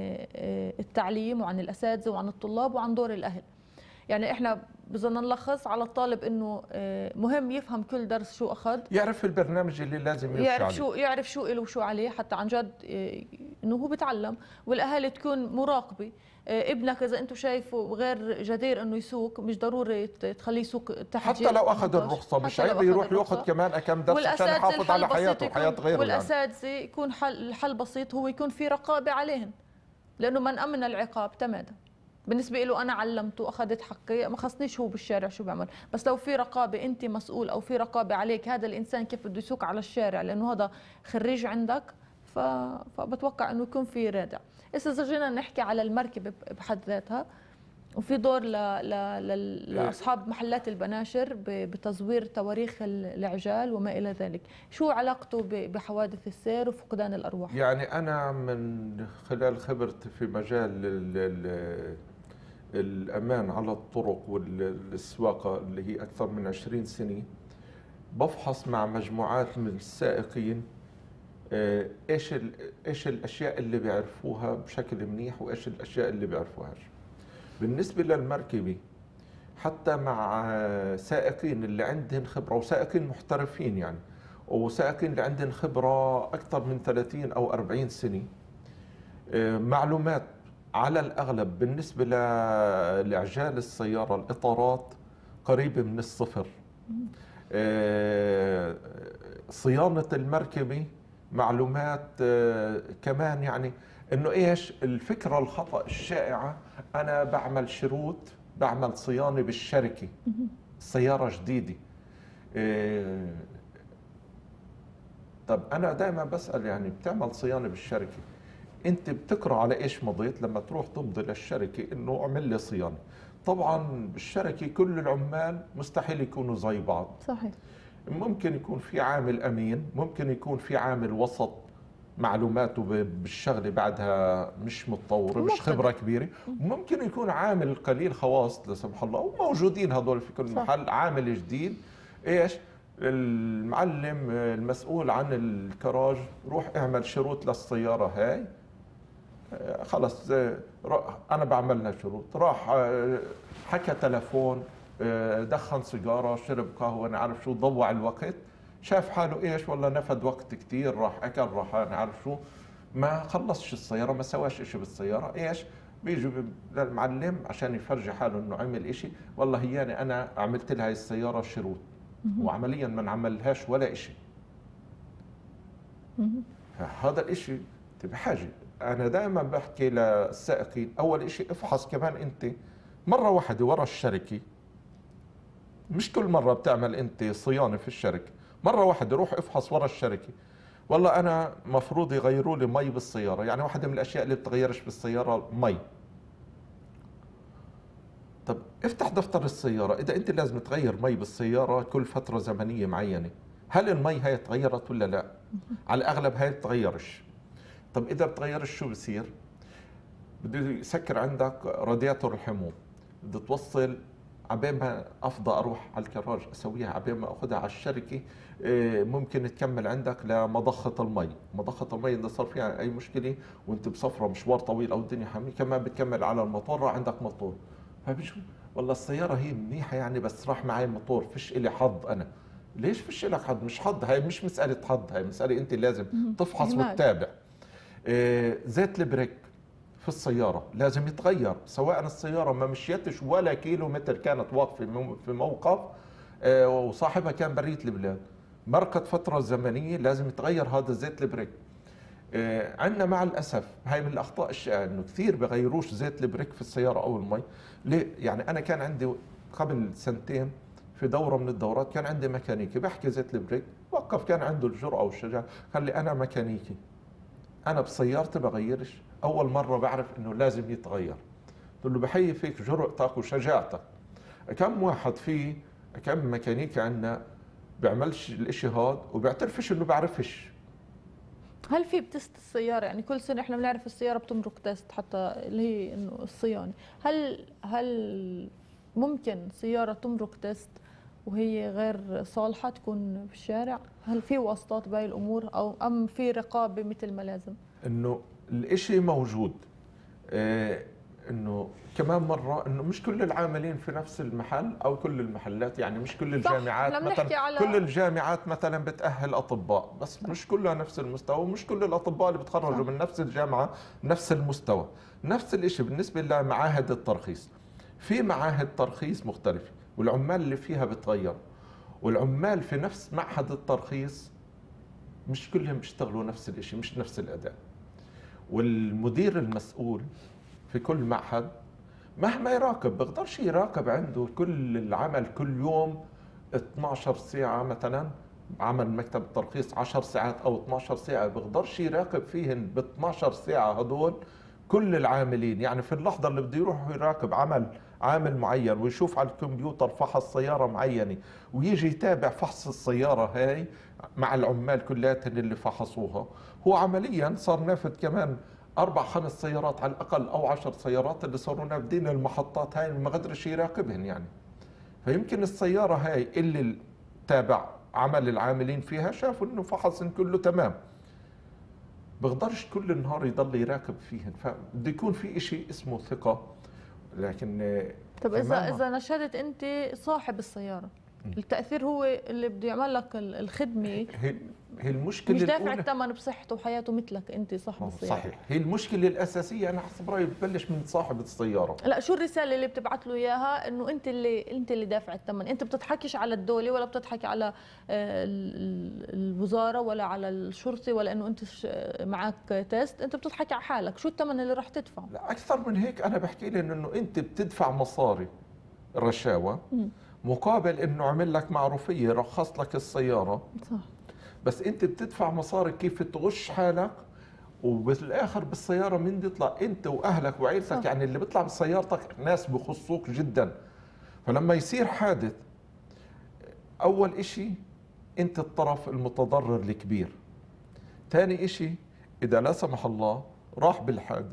التعليم وعن الاساتذه وعن الطلاب وعن دور الاهل. يعني احنا بدنا نلخص على الطالب انه مهم يفهم كل درس شو اخذ، يعرف البرنامج اللي لازم يمشي يعرف عليه، شو يعرف شو له وشو عليه، حتى عن جد انه هو بيتعلم. والاهالي تكون مراقبه ابنك، اذا انتم شايفه غير جدير انه يسوق، مش ضروري تخليه يسوق تحت، حتى لو اخذ الرخصه مش عيب يروح ياخذ كمان كم درس عشان يحافظ على حياته وحياه غيره. والاساتذه يعني يكون حل الحل بسيط، هو يكون في رقابه عليهم، لانه من امن العقاب تمادى. بالنسبه له انا علمته اخذت حقي، ما خصنيش هو بالشارع شو بيعمل، بس لو في رقابه انت مسؤول او في رقابه عليك هذا الانسان كيف بده يسوق على الشارع، لانه هذا خريج عندك، ف... فبتوقع انه يكون في رادع. هسه اذا جينا نحكي على المركبه بحد ذاتها، وفي دور ل... ل... ل... لاصحاب محلات البناشر بتزوير تواريخ العجال وما الى ذلك، شو علاقته ب... بحوادث السير وفقدان الارواح؟ يعني انا من خلال خبرتي في مجال ال... ال... الأمان على الطرق والسواقة اللي هي أكثر من عشرين سنة، بفحص مع مجموعات من السائقين إيش إيش الأشياء اللي بيعرفوها بشكل منيح وإيش الأشياء اللي بيعرفوهاش. بالنسبة للمركبة، حتى مع سائقين اللي عندهم خبرة وسائقين محترفين يعني، وسائقين اللي عندهم خبرة أكثر من ثلاثين أو أربعين سنة، معلومات على الأغلب بالنسبة ل- لعجال السيارة الإطارات قريبة من الصفر. آه، صيانة المركبة معلومات آه، كمان، يعني انه ايش الفكرة الخطأ الشائعة، انا بعمل شروط، بعمل صيانة بالشركة، السيارة جديدة. آه، طب انا دائما بسأل، يعني بتعمل صيانة بالشركة، انت بتقرا على ايش مضيت لما تروح تمضي للشركة انه اعمل لي صيانة؟ طبعا بالشركة كل العمال مستحيل يكونوا زي بعض. صحيح. ممكن يكون في عامل امين، ممكن يكون في عامل وسط معلوماته ب- بالشغله بعدها مش متطوره، مش مبتدئ. خبره كبيره، وممكن يكون عامل قليل خواص لا سمح الله، وموجودين هذول في كل صح. محل. عامل جديد ايش، المعلم المسؤول عن الكراج، روح اعمل شروط للسياره هاي. آه، خلص، آه، را- انا بعمل لها شروط، راح آه، حكى تلفون، آه، دخن سيجاره، شرب قهوه، انا عارف شو، ضوع الوقت، شاف حاله ايش، والله نفد وقت كثير، راح اكل، راح انا عارف شو، ما خلصش السياره، ما سواش شيء بالسياره. ايش بيجوا للمعلم عشان يفرجي حاله انه عمل شيء، والله هياني انا عملت لها هاي السياره شروط، وعمليا ما انعملهاش ولا شيء. فهذا الاشي انت بحاجه. انا دائما بحكي للسائقين، اول شيء افحص كمان انت مره واحده ورا الشركه، مش كل مره بتعمل انت صيانه في الشركه، مره واحده روح افحص ورا الشركه، والله انا مفروض يغيروا لي مي بالسياره. يعني واحده من الاشياء اللي بتغيرش بالسياره مي. طب افتح دفتر السياره، اذا انت لازم تغير مي بالسياره كل فتره زمنيه معينه، هل المي هاي تغيرت ولا لا؟ على الاغلب هاي بتغيرش. طب اذا بتغيرش شو بصير؟ بده يسكر عندك رادياتور الحموم، بده توصل عبين ما افضى اروح على الكراج اسويها، عبين ما اخذها على الشركه، إيه، ممكن تكمل عندك لمضخه المي. مضخه المي اذا صار فيها اي مشكله وانت بسفره مشوار طويل او الدنيا حاميه، كمان بتكمل على الموتور، راح عندك موتور. فبشوف والله السياره هي منيحه يعني، بس راح معي موتور، فيش الي حظ انا. ليش فيش لك حظ؟ مش حظ، هاي مش مساله حظ، هاي مساله انت لازم تفحص إهمال. وتتابع. إيه، زيت البريك في السيارة لازم يتغير، سواء السيارة ما مشيتش ولا كيلو متر، كانت واقفة مو- في موقف آه، وصاحبها كان برية البلاد، مرقت فترة زمنية، لازم يتغير هذا زيت البريك. آه، عندنا مع الأسف هاي من الأخطاء الشائعة، إنه كثير بغيروش زيت البريك في السيارة أو المي. ليه؟ يعني أنا كان عندي قبل سنتين في دورة من الدورات كان عندي ميكانيكي بحكي زيت البريك، وقف، كان عنده الجرأة والشجاعة، قال لي أنا ميكانيكي، انا بسيارتي بغيرش، اول مره بعرف انه لازم يتغير. قلت له بحيي فيك جرأتك وشجاعتك. كم واحد في كم ميكانيكي عندنا بيعملش الاشي هذا وبيعترفش انه بعرفش. هل في بتست السيارة؟ يعني كل سنة احنا بنعرف السيارة بتمرق تيست، حتى اللي هي انه الصيانة. هل هل ممكن سيارة تمرق تيست وهي غير صالحة تكون في الشارع؟ هل في واسطات بهاي الامور، او ام في رقابة مثل ما لازم؟ انه الاشي موجود. آه، انه كمان مره انه مش كل العاملين في نفس المحل او كل المحلات، يعني مش كل صح، الجامعات احنا بنحكي مثلا، على كل الجامعات مثلا بتأهل اطباء، بس مش كلها نفس المستوى، ومش كل الاطباء اللي بتخرجوا صح. من نفس الجامعه نفس المستوى. نفس الشيء بالنسبه لمعاهد الترخيص، في معاهد ترخيص مختلفه والعمال اللي فيها بتغير، والعمال في نفس معهد الترخيص مش كلهم بيشتغلوا نفس الشيء، مش نفس الاداء. والمدير المسؤول في كل معهد مهما يراقب بيقدرش يراقب عنده كل العمل كل يوم اثنعش ساعة مثلا، عمل مكتب الترخيص عشر ساعات او اثنعش ساعة، بيقدرش يراقب فيهن ب اثنعش ساعة هدول كل العاملين. يعني في اللحظة اللي بده يروح يراقب عمل عامل معين ويشوف على الكمبيوتر فحص سيارة معينة، ويجي يتابع فحص السيارة هاي مع العمال كلاتهم اللي فحصوها، هو عمليا صار نافذ كمان اربع خمس سيارات على الاقل او عشر سيارات اللي صاروا نافذين المحطات هاي ما قدرش يراقبهن يعني. فيمكن السياره هاي اللي تابع عمل العاملين فيها شافوا انه فحص إن كله تمام، بقدرش كل النهار يضل يراقب فيهن، فبده يكون في شيء اسمه ثقه. لكن طب اذا كمان اذا نشدت انت صاحب السيارة، التأثير هو اللي بده يعمل لك ال- الخدمة، هي هي المشكله مش دافع الأولى الثمن بصحته وحياته مثلك انت صاحب السياره. صحيح، هي المشكله الاساسيه انا حسب رايي بتبلش من صاحب السياره. لا، شو الرساله اللي بتبعت له اياها؟ انه انت اللي انت اللي دافع الثمن، انت بتضحكش على الدوله ولا بتضحك على آه، ال- الوزاره ولا على الشرطه ولا انه انت ش- معك تيست، انت بتضحك على حالك. شو الثمن اللي راح تدفعه؟ لا اكثر من هيك، انا بحكي لهم انه انت بتدفع مصاري رشاوى مقابل انه عمل لك معروفيه، رخص لك السياره، صح. بس انت بتدفع مصاري كيف تغش حالك، وبالاخر بالسياره مين بيطلع؟ انت واهلك وعيلتك. صح. يعني اللي بيطلع بسيارتك ناس بخصوك جدا. فلما يصير حادث، اول اشي انت الطرف المتضرر الكبير. ثاني اشي، اذا لا سمح الله راح بالحادث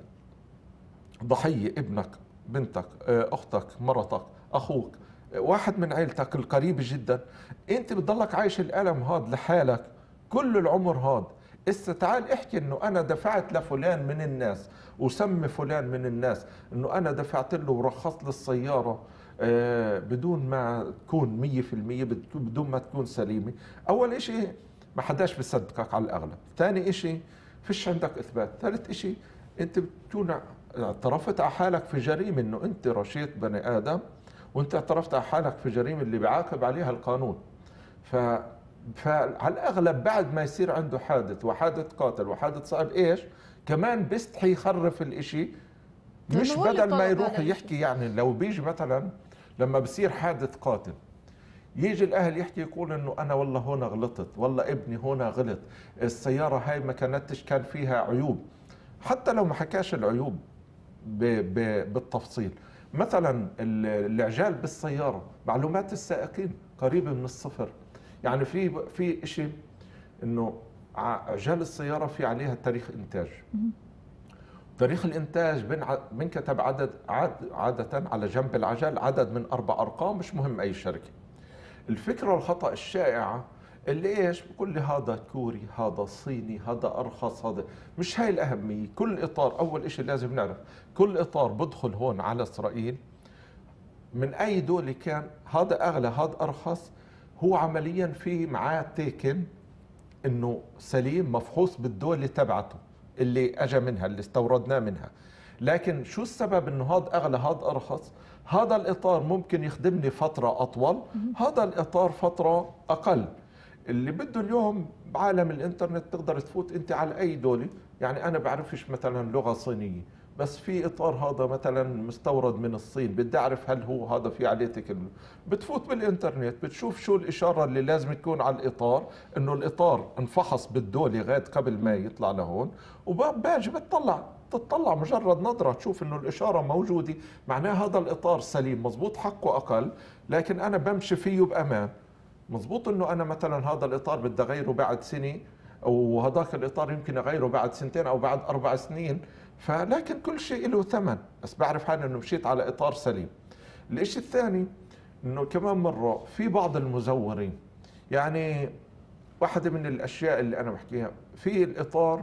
ضحيه ابنك، بنتك، اختك، مرتك، اخوك، واحد من عيلتك القريبه جدا، انت بتضلك عايش الالم هذا لحالك كل العمر هذا. اسا تعال احكي انه انا دفعت لفلان من الناس وسمي فلان من الناس انه انا دفعت له ورخصت له السياره آه، بدون ما تكون مية في المية، بدون ما تكون سليمه. اول اشي ما حداش بصدقك على الاغلب. ثاني اشي فيش عندك اثبات. ثالث اشي انت بتكون اعترفت على حالك في جريمه، انه انت رشيت بني ادم، وانت اعترفت على حالك في جريمه اللي بيعاقب عليها القانون. ف فعلى الاغلب بعد ما يصير عنده حادث وحادث قاتل وحادث صعب ايش كمان بيستحي يخرف الاشي، مش لأنه هو اللي بدل ما طلب يروح هذا يحكي. يعني لو بيجي مثلا لما بصير حادث قاتل، يجي الاهل يحكي يقول انه انا والله هون غلطت، والله ابني هون غلط، السياره هاي ما كانتش كان فيها عيوب. حتى لو ما حكاش العيوب ب ب بالتفصيل، مثلا العجال بالسياره، معلومات السائقين قريبه من الصفر. يعني في في شيء انه عجال السياره في عليها تاريخ انتاج. تاريخ الانتاج بنكتب عدد عاده على جنب العجل عدد من اربع ارقام، مش مهم اي شركه. الفكره الخطا الشائعه اللي ايش بقول لي هذا كوري، هذا صيني، هذا ارخص، هذا مش هاي الاهميه. كل اطار، اول شيء لازم نعرف كل اطار بدخل هون على اسرائيل من اي دوله كان، هذا اغلى هذا ارخص، هو عمليا في معاه تيكن انه سليم مفحوص بالدوله تبعته اللي اجى منها، اللي استوردناه منها. لكن شو السبب انه هذا اغلى هذا ارخص؟ هذا الاطار ممكن يخدمني فتره اطول، هذا الاطار فتره اقل. اللي بده اليوم بعالم الانترنت تقدر تفوت انت على اي دوله. يعني انا بعرفش مثلا لغه صينيه، بس في اطار هذا مثلا مستورد من الصين، بدي اعرف هل هو هذا في عليه تكنولوجيا. بتفوت بالانترنت بتشوف شو الاشاره اللي لازم تكون على الاطار، انه الاطار انفحص بالدوله غايه قبل ما يطلع لهون، وباجي بتطلع تطلع مجرد نظره تشوف انه الاشاره موجوده، معناه هذا الاطار سليم مزبوط، حقه اقل لكن انا بمشي فيه بامان. مزبوط انه انا مثلا هذا الاطار بدي اغيره بعد سنه، وهذاك الاطار يمكن اغيره بعد سنتين او بعد اربع سنين، فلكن كل شيء له ثمن، بس بعرف حالي انه مشيت على اطار سليم. الشيء الثاني انه كمان مره في بعض المزورين، يعني واحدة من الاشياء اللي انا بحكيها في الاطار،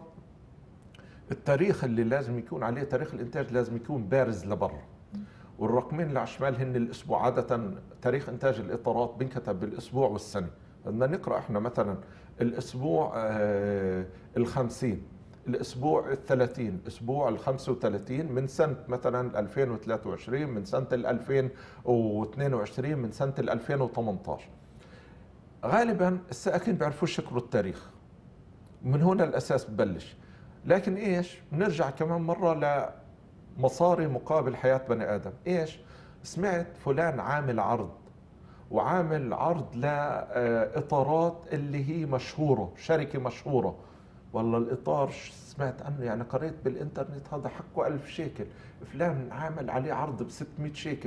التاريخ اللي لازم يكون عليه تاريخ الانتاج لازم يكون بارز لبرا، والرقمين اللي على الشمال هن الاسبوع. عاده تاريخ انتاج الاطارات بينكتب بالاسبوع والسنه. بدنا نقرا احنا مثلا الاسبوع آه الخمسين، الاسبوع الثلاثين، اسبوع الخمسة وثلاثين من سنه مثلا ألفين وثلاثة وعشرين، من سنه ألفين واثنين وعشرين، من سنه ألفين وثمانية عشر. غالبا السائقين بيعرفوش يقروا التاريخ، من هنا الاساس ببلش. لكن ايش بنرجع كمان مره لمصاري مقابل حياه بني ادم. ايش سمعت فلان عامل عرض، وعامل عرض لاطارات اللي هي مشهوره، شركه مشهوره، والله الاطار سمعت عنه يعني قريت بالانترنت هذا حقه ألف شيكل، فلان عامل عليه عرض ب ستمئة شيكل،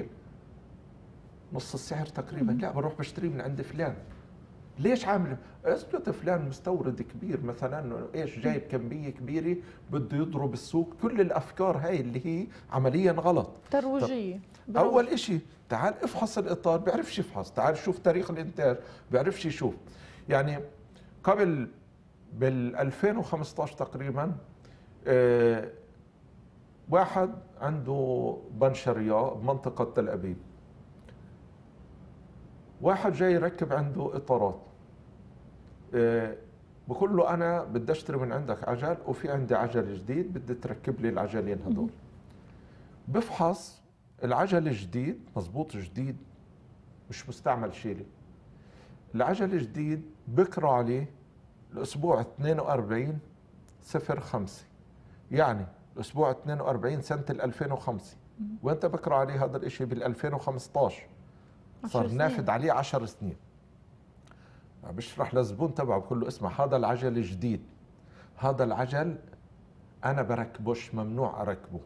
نص السعر تقريبا. لا بروح بشتري من عند فلان. ليش عامل؟ اثبت فلان مستورد كبير مثلا، ايش جايب كميه كبيره بده يضرب السوق. كل الافكار هاي اللي هي عمليا غلط، ترويجيه. اول اشي تعال افحص الاطار، بيعرفش يفحص. تعال شوف تاريخ الانتاج، بيعرفش يشوف. يعني قبل بال ألفين وخمسة عشر تقريبا آه واحد عنده بنشرية بمنطقة تل أبيب، واحد جاي يركب عنده إطارات، آه بقول له انا بدي اشتري من عندك عجل وفي عندي عجل جديد بدي تركب لي العجلين هدول. بفحص العجل الجديد مزبوط جديد مش مستعمل شيلي. العجل الجديد بقرا عليه الاسبوع اثنين وأربعين صفر خمسة، يعني الاسبوع اثنين وأربعين سنه ألفين وخمسة، وانت بقرا عليه هذا الشيء بال ألفين وخمسطعش، صار نافذ عليه عشر سنين. بشرح للزبون تبعه بقول له اسمع هذا العجل جديد، هذا العجل انا بركبوش ممنوع اركبه.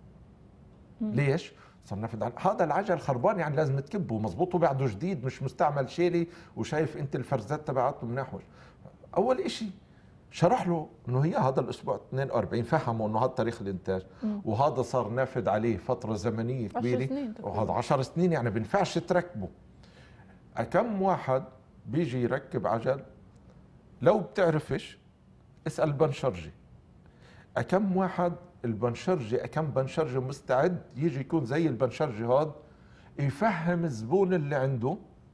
مم. ليش؟ صار نافذ عليه، هذا العجل خربان يعني لازم تكبه مزبوط وبعده جديد مش مستعمل شيلي وشايف انت الفرزات تبعته منحوش. اول اشي شرح له انه هي هذا الاسبوع اثنين وأربعين، فهموا انه هذا تاريخ الانتاج. مم. وهذا صار نافذ عليه فتره زمنيه كبيره وهذا عشر سنين يعني بينفعش تركبه. كم واحد بيجي يركب عجل لو بتعرفش اسال بنشرجي، كم واحد البنشرجي كم بنشرجي مستعد يجي يكون زي البنشرجي هذا يفهم الزبون اللي عنده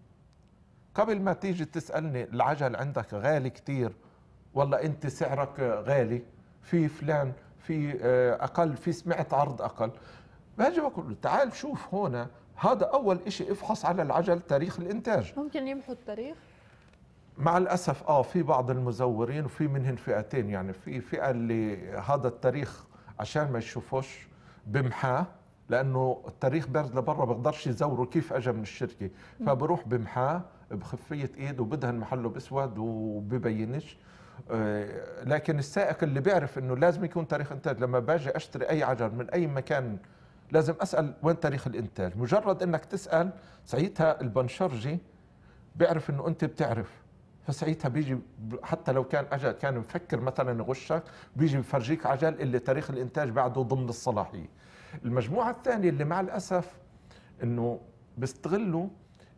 قبل ما تيجي تسالني العجل عندك غالي كتير والله انت سعرك غالي، في فلان في اقل، في سمعت عرض اقل. باجي بقول له تعال شوف هون، هذا اول اشي افحص على العجل تاريخ الانتاج. ممكن يمحوا التاريخ؟ مع الاسف اه في بعض المزورين وفي منهن فئتين، يعني في فئه اللي هذا التاريخ عشان ما يشوفوش بمحاه، لانه التاريخ بارز لبرا بقدرش يزوروا كيف اجى من الشركه، فبروح بمحاه بخفيه ايد وبدهن محله باسود وببينش. آه لكن السائق اللي بيعرف انه لازم يكون تاريخ انتاج، لما باجي اشتري اي عجل من اي مكان لازم اسال وين تاريخ الانتاج. مجرد انك تسال ساعتها البنشرجي بيعرف انه انت بتعرف، فساعتها بيجي حتى لو كان اجل كان مفكر مثلا يغشك بيجي بفرجيك عجل اللي تاريخ الانتاج بعده ضمن الصلاحيه. المجموعه الثانيه اللي مع الاسف انه بيستغلوا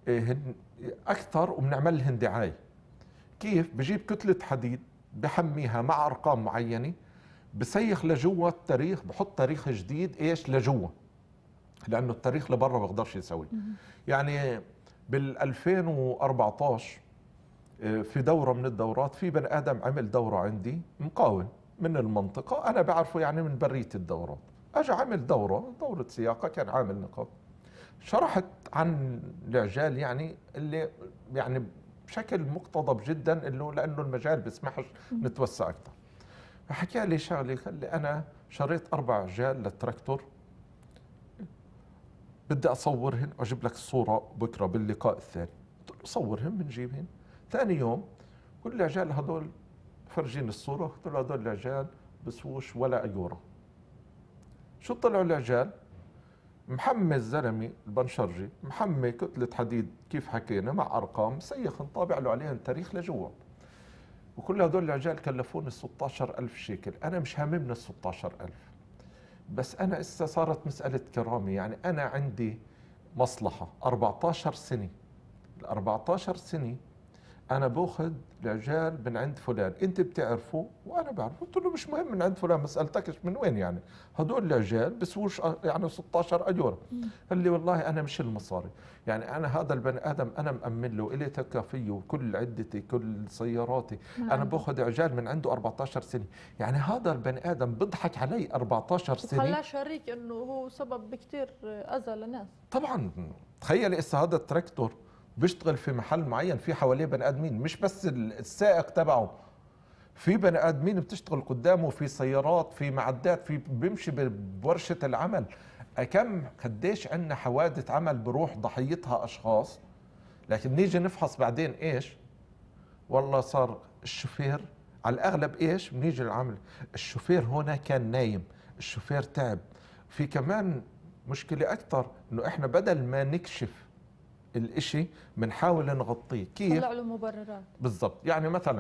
اكثر وبنعمل لهم دعايه. كيف؟ بجيب كتله حديد بحميها مع ارقام معينه، بسيخ لجوا التاريخ، بحط تاريخ جديد ايش لجوا، لانه التاريخ لبرا بقدرش يسوي. يعني بال ألفين وأربعطعش في دورة من الدورات في بني آدم عمل دورة عندي مقاول من المنطقة، أنا بعرفه يعني من برية الدورات، أجا عمل دورة دورة سياقة، كان عامل نقاط، شرحت عن العجال يعني اللي يعني بشكل مقتضب جدا اللي لأنه المجال بيسمحش نتوسع أكثر. فحكى لي شغلة، قال لي أنا شريت أربع عجال للتراكتور بدي أصورهن وأجيب لك الصورة بكرة باللقاء الثاني. قلت له صورهن بنجيبهن. ثاني يوم كل العجال هدول فرجيني الصورة، قلت له هدول العجال بسووش ولا أجورة. شو طلعوا العجال؟ محمي الزلمي البنشرجي، محمي كتلة حديد كيف حكينا مع أرقام، سيخ طابع له عليها التاريخ لجوا. وكل هدول العجال كلفوني ستاشر ألف شيكل، أنا مش هاممنا ال ستاشر ألف، بس أنا إسا صارت مسألة كرامة، يعني أنا عندي مصلحة أربعطعش سنة، ال أربعطعش سنة أنا باخذ العجال من عند فلان، أنت بتعرفه وأنا بعرفه. قلت له مش مهم من عند فلان، ما سألتكش من وين، يعني هدول العجال بسووش يعني ستاشر أجورة. قال لي والله أنا مش المصاري، يعني أنا هذا البني آدم أنا مأمن له إلي تكافيه وكل عدتي كل سياراتي، أنا باخذ عجال من عنده أربعطعش سنة، يعني هذا البني آدم بيضحك علي أربعطعش سنة. خلاه شريك إنه هو سبب بكتير أذى للناس. طبعا تخيلي إسا هذا التراكتور بيشتغل في محل معين في حواليه بني ادمين، مش بس السائق تبعه، في بني ادمين بتشتغل قدامه، في سيارات، في معدات، في بيمشي بورشه العمل. كم قديش عندنا حوادث عمل بروح ضحيتها اشخاص، لكن نيجي نفحص بعدين ايش؟ والله صار الشوفير على الاغلب ايش؟ بنيجي العمل الشوفير هنا كان نايم، الشوفير تعب. في كمان مشكله اكثر انه احنا بدل ما نكشف الاشي بنحاول نغطيه. كيف؟ طلع له مبررات. بالضبط، يعني مثلا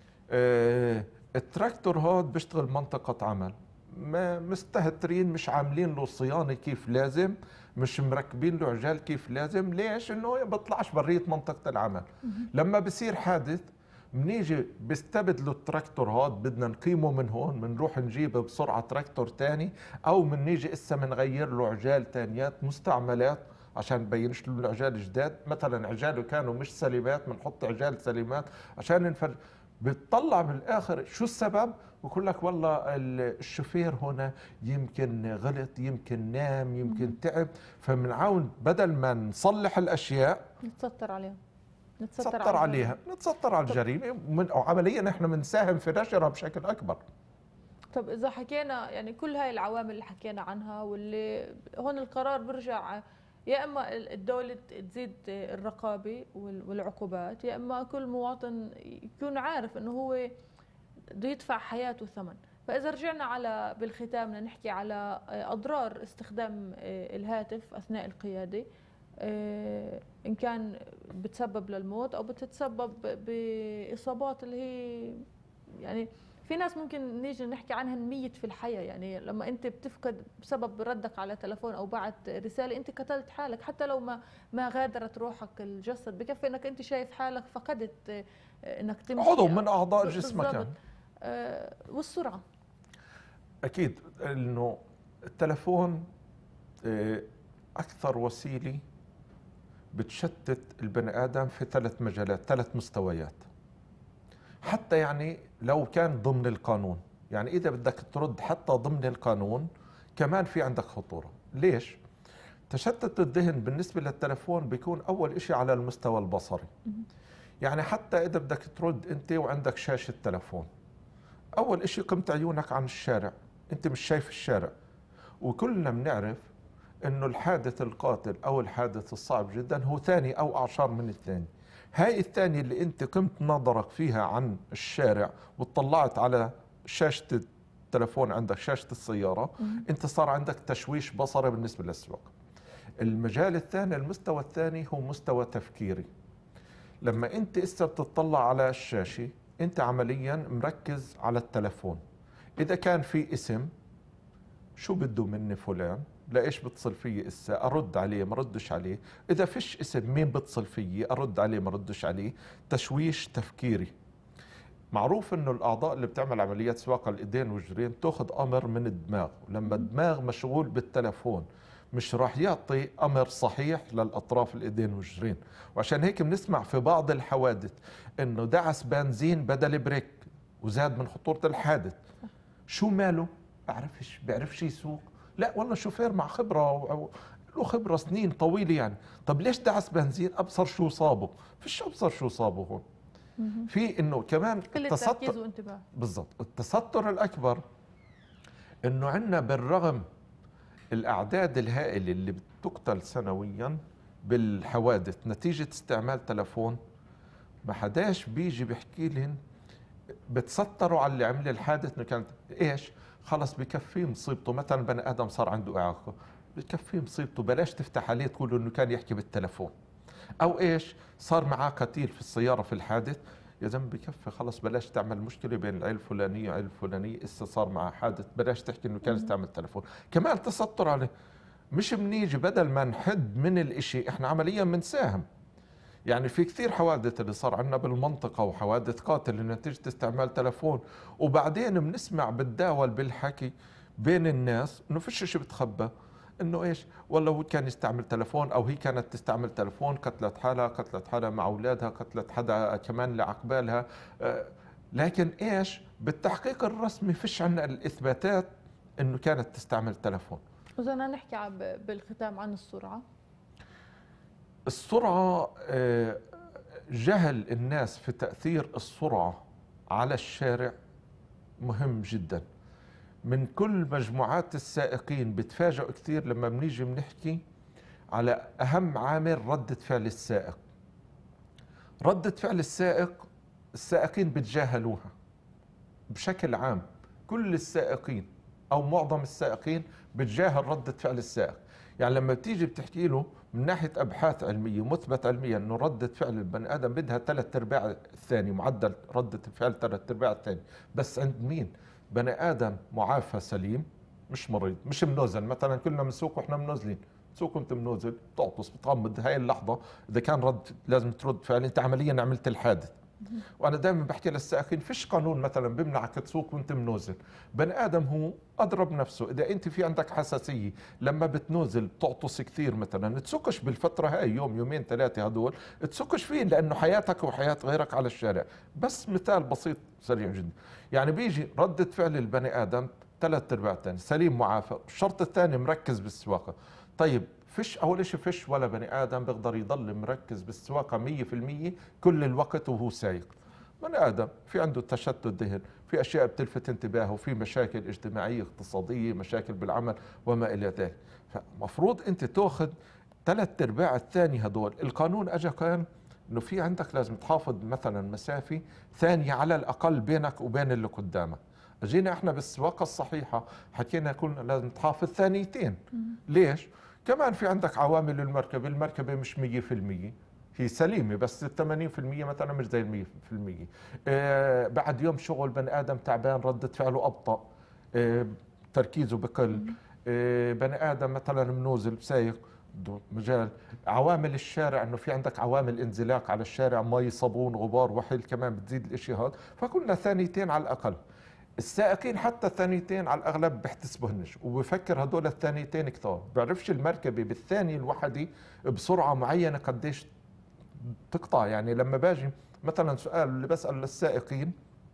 آه التراكتور هاد بيشتغل منطقة عمل، ما مستهترين مش عاملين له صيانة كيف لازم، مش مركبين له عجال كيف لازم. ليش؟ انه بيطلعش برية منطقة العمل. لما بصير حادث بنيجي بيستبدلوا التراكتور هاد، بدنا نقيمه من هون، بنروح نجيب بسرعة تراكتور تاني، او بنيجي اسا بنغير له عجال تانيات مستعملات عشان نبينش له العجال جداد. مثلا عجاله كانوا مش سليمات بنحط عجال سليمات عشان نفرج. بتطلع بالاخر شو السبب، بقول لك والله الشوفير هنا يمكن غلط، يمكن نام، يمكن تعب. فبنعاون بدل ما نصلح الاشياء نتستر عليها، نتستر عليها، نتستر على الجريمه، وعمليا احنا بنساهم في نشرها بشكل اكبر. طب إذا حكينا يعني كل هاي العوامل اللي حكينا عنها، واللي هون القرار برجع يا إما الدولة تزيد الرقابة والعقوبات، يا إما كل مواطن يكون عارف إنه هو بده يدفع حياته ثمن. فإذا رجعنا على بالختام بدنا نحكي على أضرار استخدام الهاتف أثناء القيادة، إن كان بتسبب للموت أو بتتسبب بإصابات اللي هي يعني في ناس ممكن نيجي نحكي عنها ميت في الحياة. يعني لما أنت بتفقد بسبب ردك على تلفون أو بعت رسالة أنت قتلت حالك، حتى لو ما ما غادرت روحك الجسد، بكفي أنك أنت شايف حالك فقدت أنك تمشي عضو من أعضاء جسمك يعني. آه والسرعة أكيد أنه التلفون أكثر وسيلة بتشتت البني آدم في ثلاث مجالات، ثلاث مستويات. حتى يعني لو كان ضمن القانون، يعني إذا بدك ترد حتى ضمن القانون كمان في عندك خطورة. ليش؟ تشتت الذهن بالنسبة للتلفون بيكون أول إشي على المستوى البصري. يعني حتى إذا بدك ترد أنت وعندك شاشة تلفون، أول إشي قمت عيونك عن الشارع، أنت مش شايف الشارع. وكلنا بنعرف إنه الحادث القاتل أو الحادث الصعب جدا هو ثاني أو أعشار من الثاني. هاي الثانية اللي أنت قمت نظرك فيها عن الشارع وطلعت على شاشة التلفون، عندك شاشة السيارة، أنت صار عندك تشويش بصري بالنسبة للسواقة. المجال الثاني، المستوى الثاني هو مستوى تفكيري. لما أنت إسا بتطلع على الشاشة أنت عمليا مركز على التلفون. إذا كان في اسم شو بده مني فلان، لإيش بتصل فيي إسا، أرد عليه ما ردش عليه. إذا فيش اسم مين بتصل فيي، أرد عليه ما ردش عليه. تشويش تفكيري. معروف إنه الأعضاء اللي بتعمل عمليات سواقة الإيدين والرجلين تأخذ أمر من الدماغ، ولما الدماغ مشغول بالتلفون مش راح يعطي أمر صحيح للأطراف الإيدين والرجلين. وعشان هيك بنسمع في بعض الحوادث إنه دعس بنزين بدل بريك وزاد من خطورة الحادث. شو ماله؟ بعرفش، بيعرفش يسوق؟ لا والله شوفير مع خبرة، له خبرة سنين طويلة يعني. طب ليش دعس بنزين؟ أبصر شو صابه. فيش أبصر شو صابه هون. في إنه كمان كل التركيز وانتباه. بالضبط. التستر الأكبر إنه عندنا بالرغم الأعداد الهائلة اللي بتقتل سنويا بالحوادث نتيجة استعمال تلفون، ما حداش بيجي بيحكي لهم بتستروا على اللي عمل الحادث انه كانت ايش؟ خلص بكفيه مصيبته. مثلا بني ادم صار عنده اعاقه، بكفيه مصيبته، بلاش تفتح عليه تقول له انه كان يحكي بالتلفون. او ايش؟ صار معاه قتيل في السياره في الحادث، يا زلمه بكفي خلص بلاش تعمل مشكله بين العيله الفلانيه والعيله الفلانيه، اسا صار معاه حادث بلاش تحكي انه كان يستعمل تلفون. كمان تستر عليه. مش بنيجي بدل ما نحد من الاشي احنا عمليا بنساهم. يعني في كثير حوادث اللي صار عندنا بالمنطقة وحوادث قاتلة نتيجة استعمال تلفون، وبعدين بنسمع بالداول بالحكي بين الناس انه فيش شيء بتخبى، انه ايش والله هو كان يستعمل تلفون او هي كانت تستعمل تلفون، قتلت حالها، قتلت حالها مع اولادها، قتلت حدا كمان اللي عقبالها. لكن ايش بالتحقيق الرسمي فيش عندنا الاثباتات انه كانت تستعمل تلفون. وإذا نحكي بالختام عن السرعة، السرعة جهل الناس في تأثير السرعة على الشارع مهم جدا. من كل مجموعات السائقين بتفاجئوا كثير لما بنيجي بنحكي على أهم عامل ردة فعل السائق. ردة فعل السائق السائقين بتجاهلوها بشكل عام. كل السائقين أو معظم السائقين بتجاهل ردة فعل السائق. يعني لما بتيجي بتحكي له من ناحية أبحاث علمية مثبت علميا أنه ردة فعل البني آدم بدها ثلاث أرباع الثاني، معدل ردة الفعل ثلاث أرباع الثاني، بس عند مين؟ بني آدم معافى سليم مش مريض مش منوزل. مثلا كلنا بنسوق وإحنا منوزلين، تسوق وأنت منوزل بتعطس بتغمض، هاي اللحظة إذا كان رد لازم ترد فعل أنت عمليا عملت الحادث. وانا دائما بحكي للسائقين فيش قانون مثلا بيمنعك تسوق وانت منوزل، بني ادم هو اضرب نفسه. اذا انت في عندك حساسيه لما بتنوزل بتعطس كثير مثلا، تسوقش بالفتره هاي يوم يومين ثلاثه هدول، تسوقش فيه لانه حياتك وحياه غيرك على الشارع. بس مثال بسيط سريع جدا، يعني بيجي رده فعل البني ادم ثلاث ارباع ثاني سليم معافى، الشرط الثاني مركز بالسواقه. طيب فيش اول شيء فيش ولا بني ادم بيقدر يضل مركز بالسواقه مية بالمية كل الوقت وهو سايق. بني ادم في عنده تشتت ذهن، في اشياء بتلفت انتباهه، في مشاكل اجتماعيه اقتصاديه، مشاكل بالعمل وما الى ذلك. فمفروض انت تاخذ ثلاث ارباع الثاني هدول. القانون اجى كان انه في عندك لازم تحافظ مثلا مسافه ثانيه على الاقل بينك وبين اللي قدامك. اجينا احنا بالسواقه الصحيحه حكينا كلنا لازم تحافظ ثانيتين. ليش؟ كمان في عندك عوامل المركبه، المركبه مش مية بالمية، هي سليمه بس ثمانين بالمية مثلا مش زي ال مية بالمية. آه بعد يوم شغل بني ادم تعبان، رده فعله ابطا، آه تركيزه بقل. آه بني ادم مثلا منوزل سايق مجال عوامل الشارع، انه في عندك عوامل انزلاق على الشارع، مي صابون غبار وحل كمان بتزيد الاشي هذا. فكلنا ثانيتين على الاقل. السائقين حتى الثانيتين على الاغلب بيحتسبوهنش وبفكر هدول الثانيتين كثار، بيعرفش المركبه بالثانيه الوحده بسرعه معينه قديش تقطع. يعني لما باجي مثلا سؤال اللي بسال للسائقين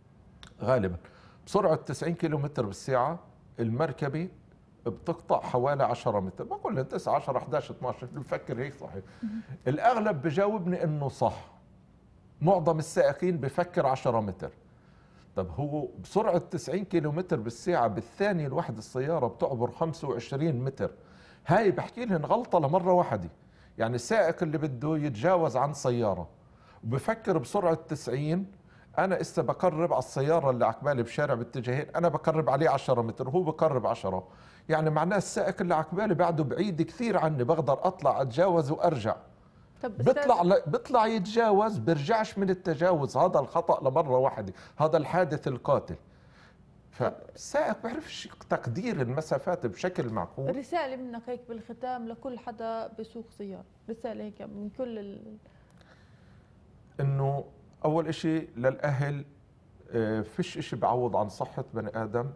غالبا بسرعه تسعين كيلومتر بالساعه المركبه بتقطع حوالي عشرة متر، بقول لهم تسعة عشرة احد عشر اثني عشر بفكر هيك صحيح. الاغلب بجاوبني انه صح، معظم السائقين بفكر عشرة متر. طب هو بسرعة تسعين كيلومتر بالساعة بالثانية الواحدة السيارة بتعبر خمسة وعشرين متر. هاي بحكي لهم غلطة لمرة واحدة. يعني السائق اللي بده يتجاوز عن سيارة وبفكر بسرعة تسعين، أنا إسا بقرب على السيارة اللي عقبالي بشارع باتجاهين أنا بقرب عليه عشرة متر وهو بقرب عشرة، يعني معناه السائق اللي عقبالي بعده بعيد كثير عني، بقدر أطلع أتجاوز وأرجع. بيطلع بيطلع يتجاوز بيرجعش من التجاوز، هذا الخطأ لمرة واحدة، هذا الحادث القاتل. فالسائق بيعرفش تقدير المسافات بشكل معقول. رسالة منك هيك بالختام لكل حدا بيسوق سيارة، رسالة هيك من كل ال... انه اول اشي للاهل، فيش اشي بعوض عن صحة بني ادم،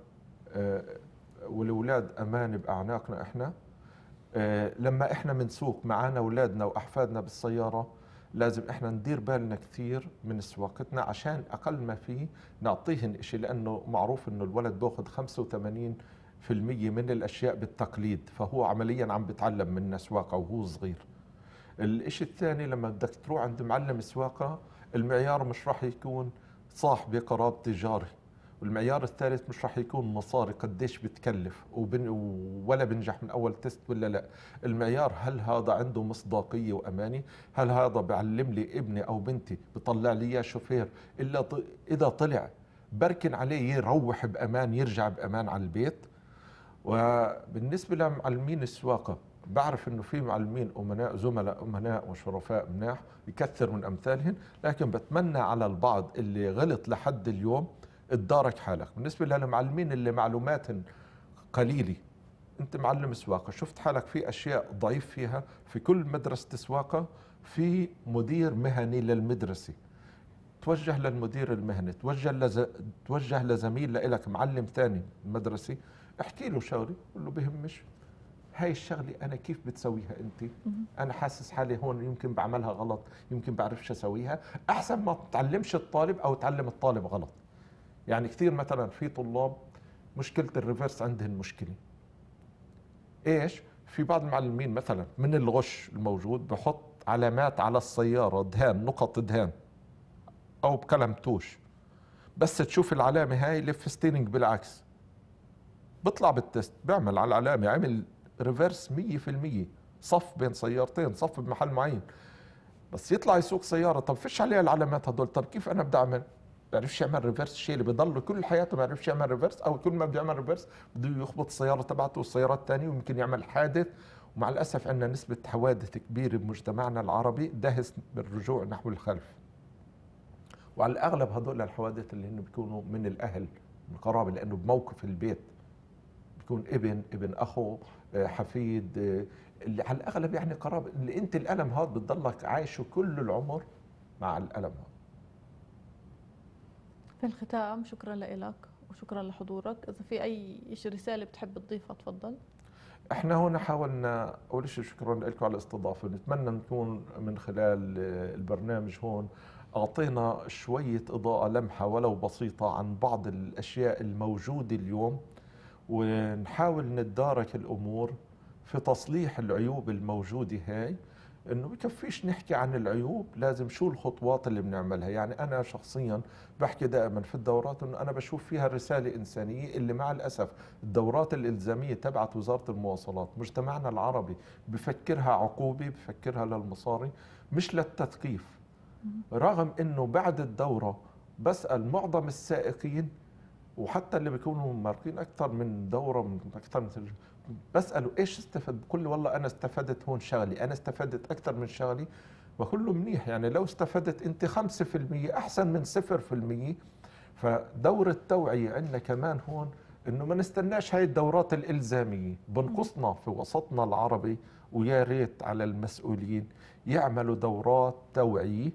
والاولاد امان باعناقنا احنا. لما احنا بنسوق معانا اولادنا واحفادنا بالسياره لازم احنا ندير بالنا كثير من سواقتنا عشان اقل ما فيه نعطيهن شيء، لانه معروف انه الولد باخذ خمسة وثمانين بالمية من الاشياء بالتقليد، فهو عمليا عم بتعلم من سواقه وهو صغير. الشيء الثاني لما بدك تروح عند معلم سواقه المعيار مش راح يكون صاحبي قرار تجاري، والمعيار الثالث مش راح يكون مصاري قديش بتكلف وبن ولا بنجح من اول تيست ولا لا. المعيار هل هذا عنده مصداقيه وامانه؟ هل هذا بعلم لي ابني او بنتي بطلع لي اياه شوفير الا ط... اذا طلع بركن عليه يروح بامان يرجع بامان على البيت. وبالنسبه لمعلمين السواقه بعرف انه في معلمين امناء زملاء امناء وشرفاء مناح يكثر من امثالهم، لكن بتمنى على البعض اللي غلط لحد اليوم تدارك حالك. بالنسبة للمعلمين اللي معلوماتهم قليلة، انت معلم سواقة شفت حالك في اشياء ضعيف فيها، في كل مدرسة سواقة في مدير مهني للمدرسة، توجه للمدير المهني، توجه لز... توجه لزميل لك معلم ثاني المدرسة، احكي له شغلي قول له بهمش هاي الشغلة أنا كيف بتسويها أنت؟ أنا حاسس حالي هون يمكن بعملها غلط، يمكن بعرفش أسويها، أحسن ما تعلمش الطالب أو تعلم الطالب غلط. يعني كثير مثلا في طلاب مشكلة الريفرس عندهم مشكلة ايش؟ في بعض المعلمين مثلا من الغش الموجود بحط علامات على السيارة دهان، نقط دهان او بقلم توش، بس تشوف العلامة هاي لف ستيرنج بالعكس، بيطلع بالتست بيعمل على العلامة عمل ريفرس مية بالمية، صف بين سيارتين، صف بمحل معين، بس يطلع يسوق سيارة طب فيش عليها العلامات هدول، طب كيف انا بدي اعمل؟ بيعرفش يعمل ريفرس، الشيء اللي بضل كل حياته ما بيعرفش يعمل ريفرس، او كل ما بده يعمل ريفرس بده يخبط السياره تبعته والسيارات الثانيه ويمكن يعمل حادث. ومع الاسف عندنا نسبه حوادث كبيره بمجتمعنا العربي دهس بالرجوع نحو الخلف. وعلى الاغلب هذول الحوادث اللي هن بيكونوا من الاهل من القرابه، لانه بموقف البيت بيكون ابن ابن اخو حفيد، اللي على الاغلب يعني قرابه، اللي انت الالم هذا بتضلك عايشه كل العمر مع الالم هذا. في الختام شكرا لك وشكرا لحضورك، إذا في أي شيء رسالة بتحب تضيفها تفضل. احنا هنا حاولنا اول شيء شكرا لكم على الاستضافه، نتمنى نكون من خلال البرنامج هون اعطينا شويه اضاءه لمحه ولو بسيطه عن بعض الاشياء الموجوده اليوم، ونحاول نتدارك الامور في تصليح العيوب الموجوده هاي. انه بكفيش نحكي عن العيوب، لازم شو الخطوات اللي بنعملها. يعني انا شخصيا بحكي دائما في الدورات انه انا بشوف فيها رساله انسانيه، اللي مع الاسف الدورات الالزاميه تبعت وزاره المواصلات مجتمعنا العربي بفكرها عقوبه، بفكرها للمصاري مش للتثقيف. رغم انه بعد الدوره بسال معظم السائقين وحتى اللي بيكونوا ماركين اكثر من دوره من اكثر من تجربة، بساله ايش استفدت؟ بقول له والله انا استفدت هون شغلي، انا استفدت اكثر من شغلي. بقول له منيح، يعني لو استفدت انت خمسة في المية احسن من صفر في المية. فدورة توعية عندنا كمان هون، انه ما نستناش هاي الدورات الالزامية، بنقصنا في وسطنا العربي. ويا ريت على المسؤولين يعملوا دورات توعية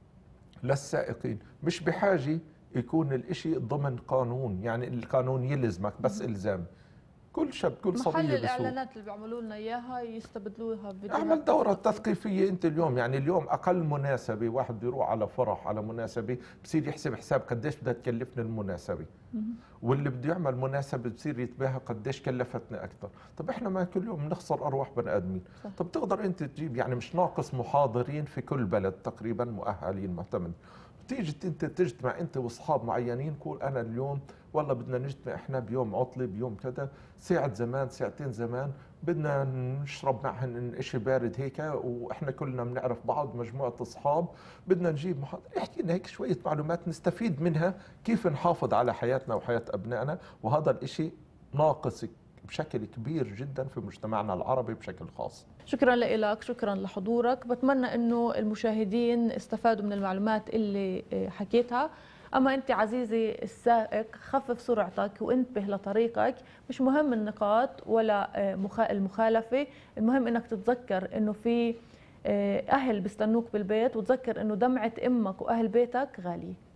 للسائقين، مش بحاجة يكون الاشي ضمن قانون، يعني القانون يلزمك بس الزام. كل شاب كل صبيه محل بسوق. الاعلانات اللي بيعملوا لنا اياها يستبدلوها بفيديوهات. اعمل دورة تثقيفية انت اليوم، يعني اليوم اقل مناسبة واحد بده يروح على فرح على مناسبة بصير يحسب حساب قديش بدها تكلفني المناسبة، واللي بده يعمل مناسبة بصير يتباهى قديش كلفتني اكثر. طب احنا ما كل يوم بنخسر ارواح بني ادمين. طب تقدر انت تجيب، يعني مش ناقص محاضرين في كل بلد تقريبا مؤهلين معتمد، تيجي انت تجتمع انت واصحاب معينين، قول انا اليوم والله بدنا نجتمع احنا بيوم عطله بيوم كذا، ساعة زمان ساعتين زمان بدنا نشرب معهن شيء بارد هيك، واحنا كلنا بنعرف بعض مجموعة اصحاب، بدنا نجيب محاضرة احكي لنا هيك شوية معلومات نستفيد منها كيف نحافظ على حياتنا وحياة ابنائنا. وهذا الاشي ناقص بشكل كبير جدا في مجتمعنا العربي بشكل خاص. شكرا لك، شكرا لحضورك. بتمنى انه المشاهدين استفادوا من المعلومات اللي حكيتها. اما انت عزيزي السائق خفف سرعتك وانتبه لطريقك، مش مهم النقاط ولا المخالفة، المهم انك تتذكر انه في اهل بيستنوك بالبيت، وتذكر انه دمعة امك واهل بيتك غالية.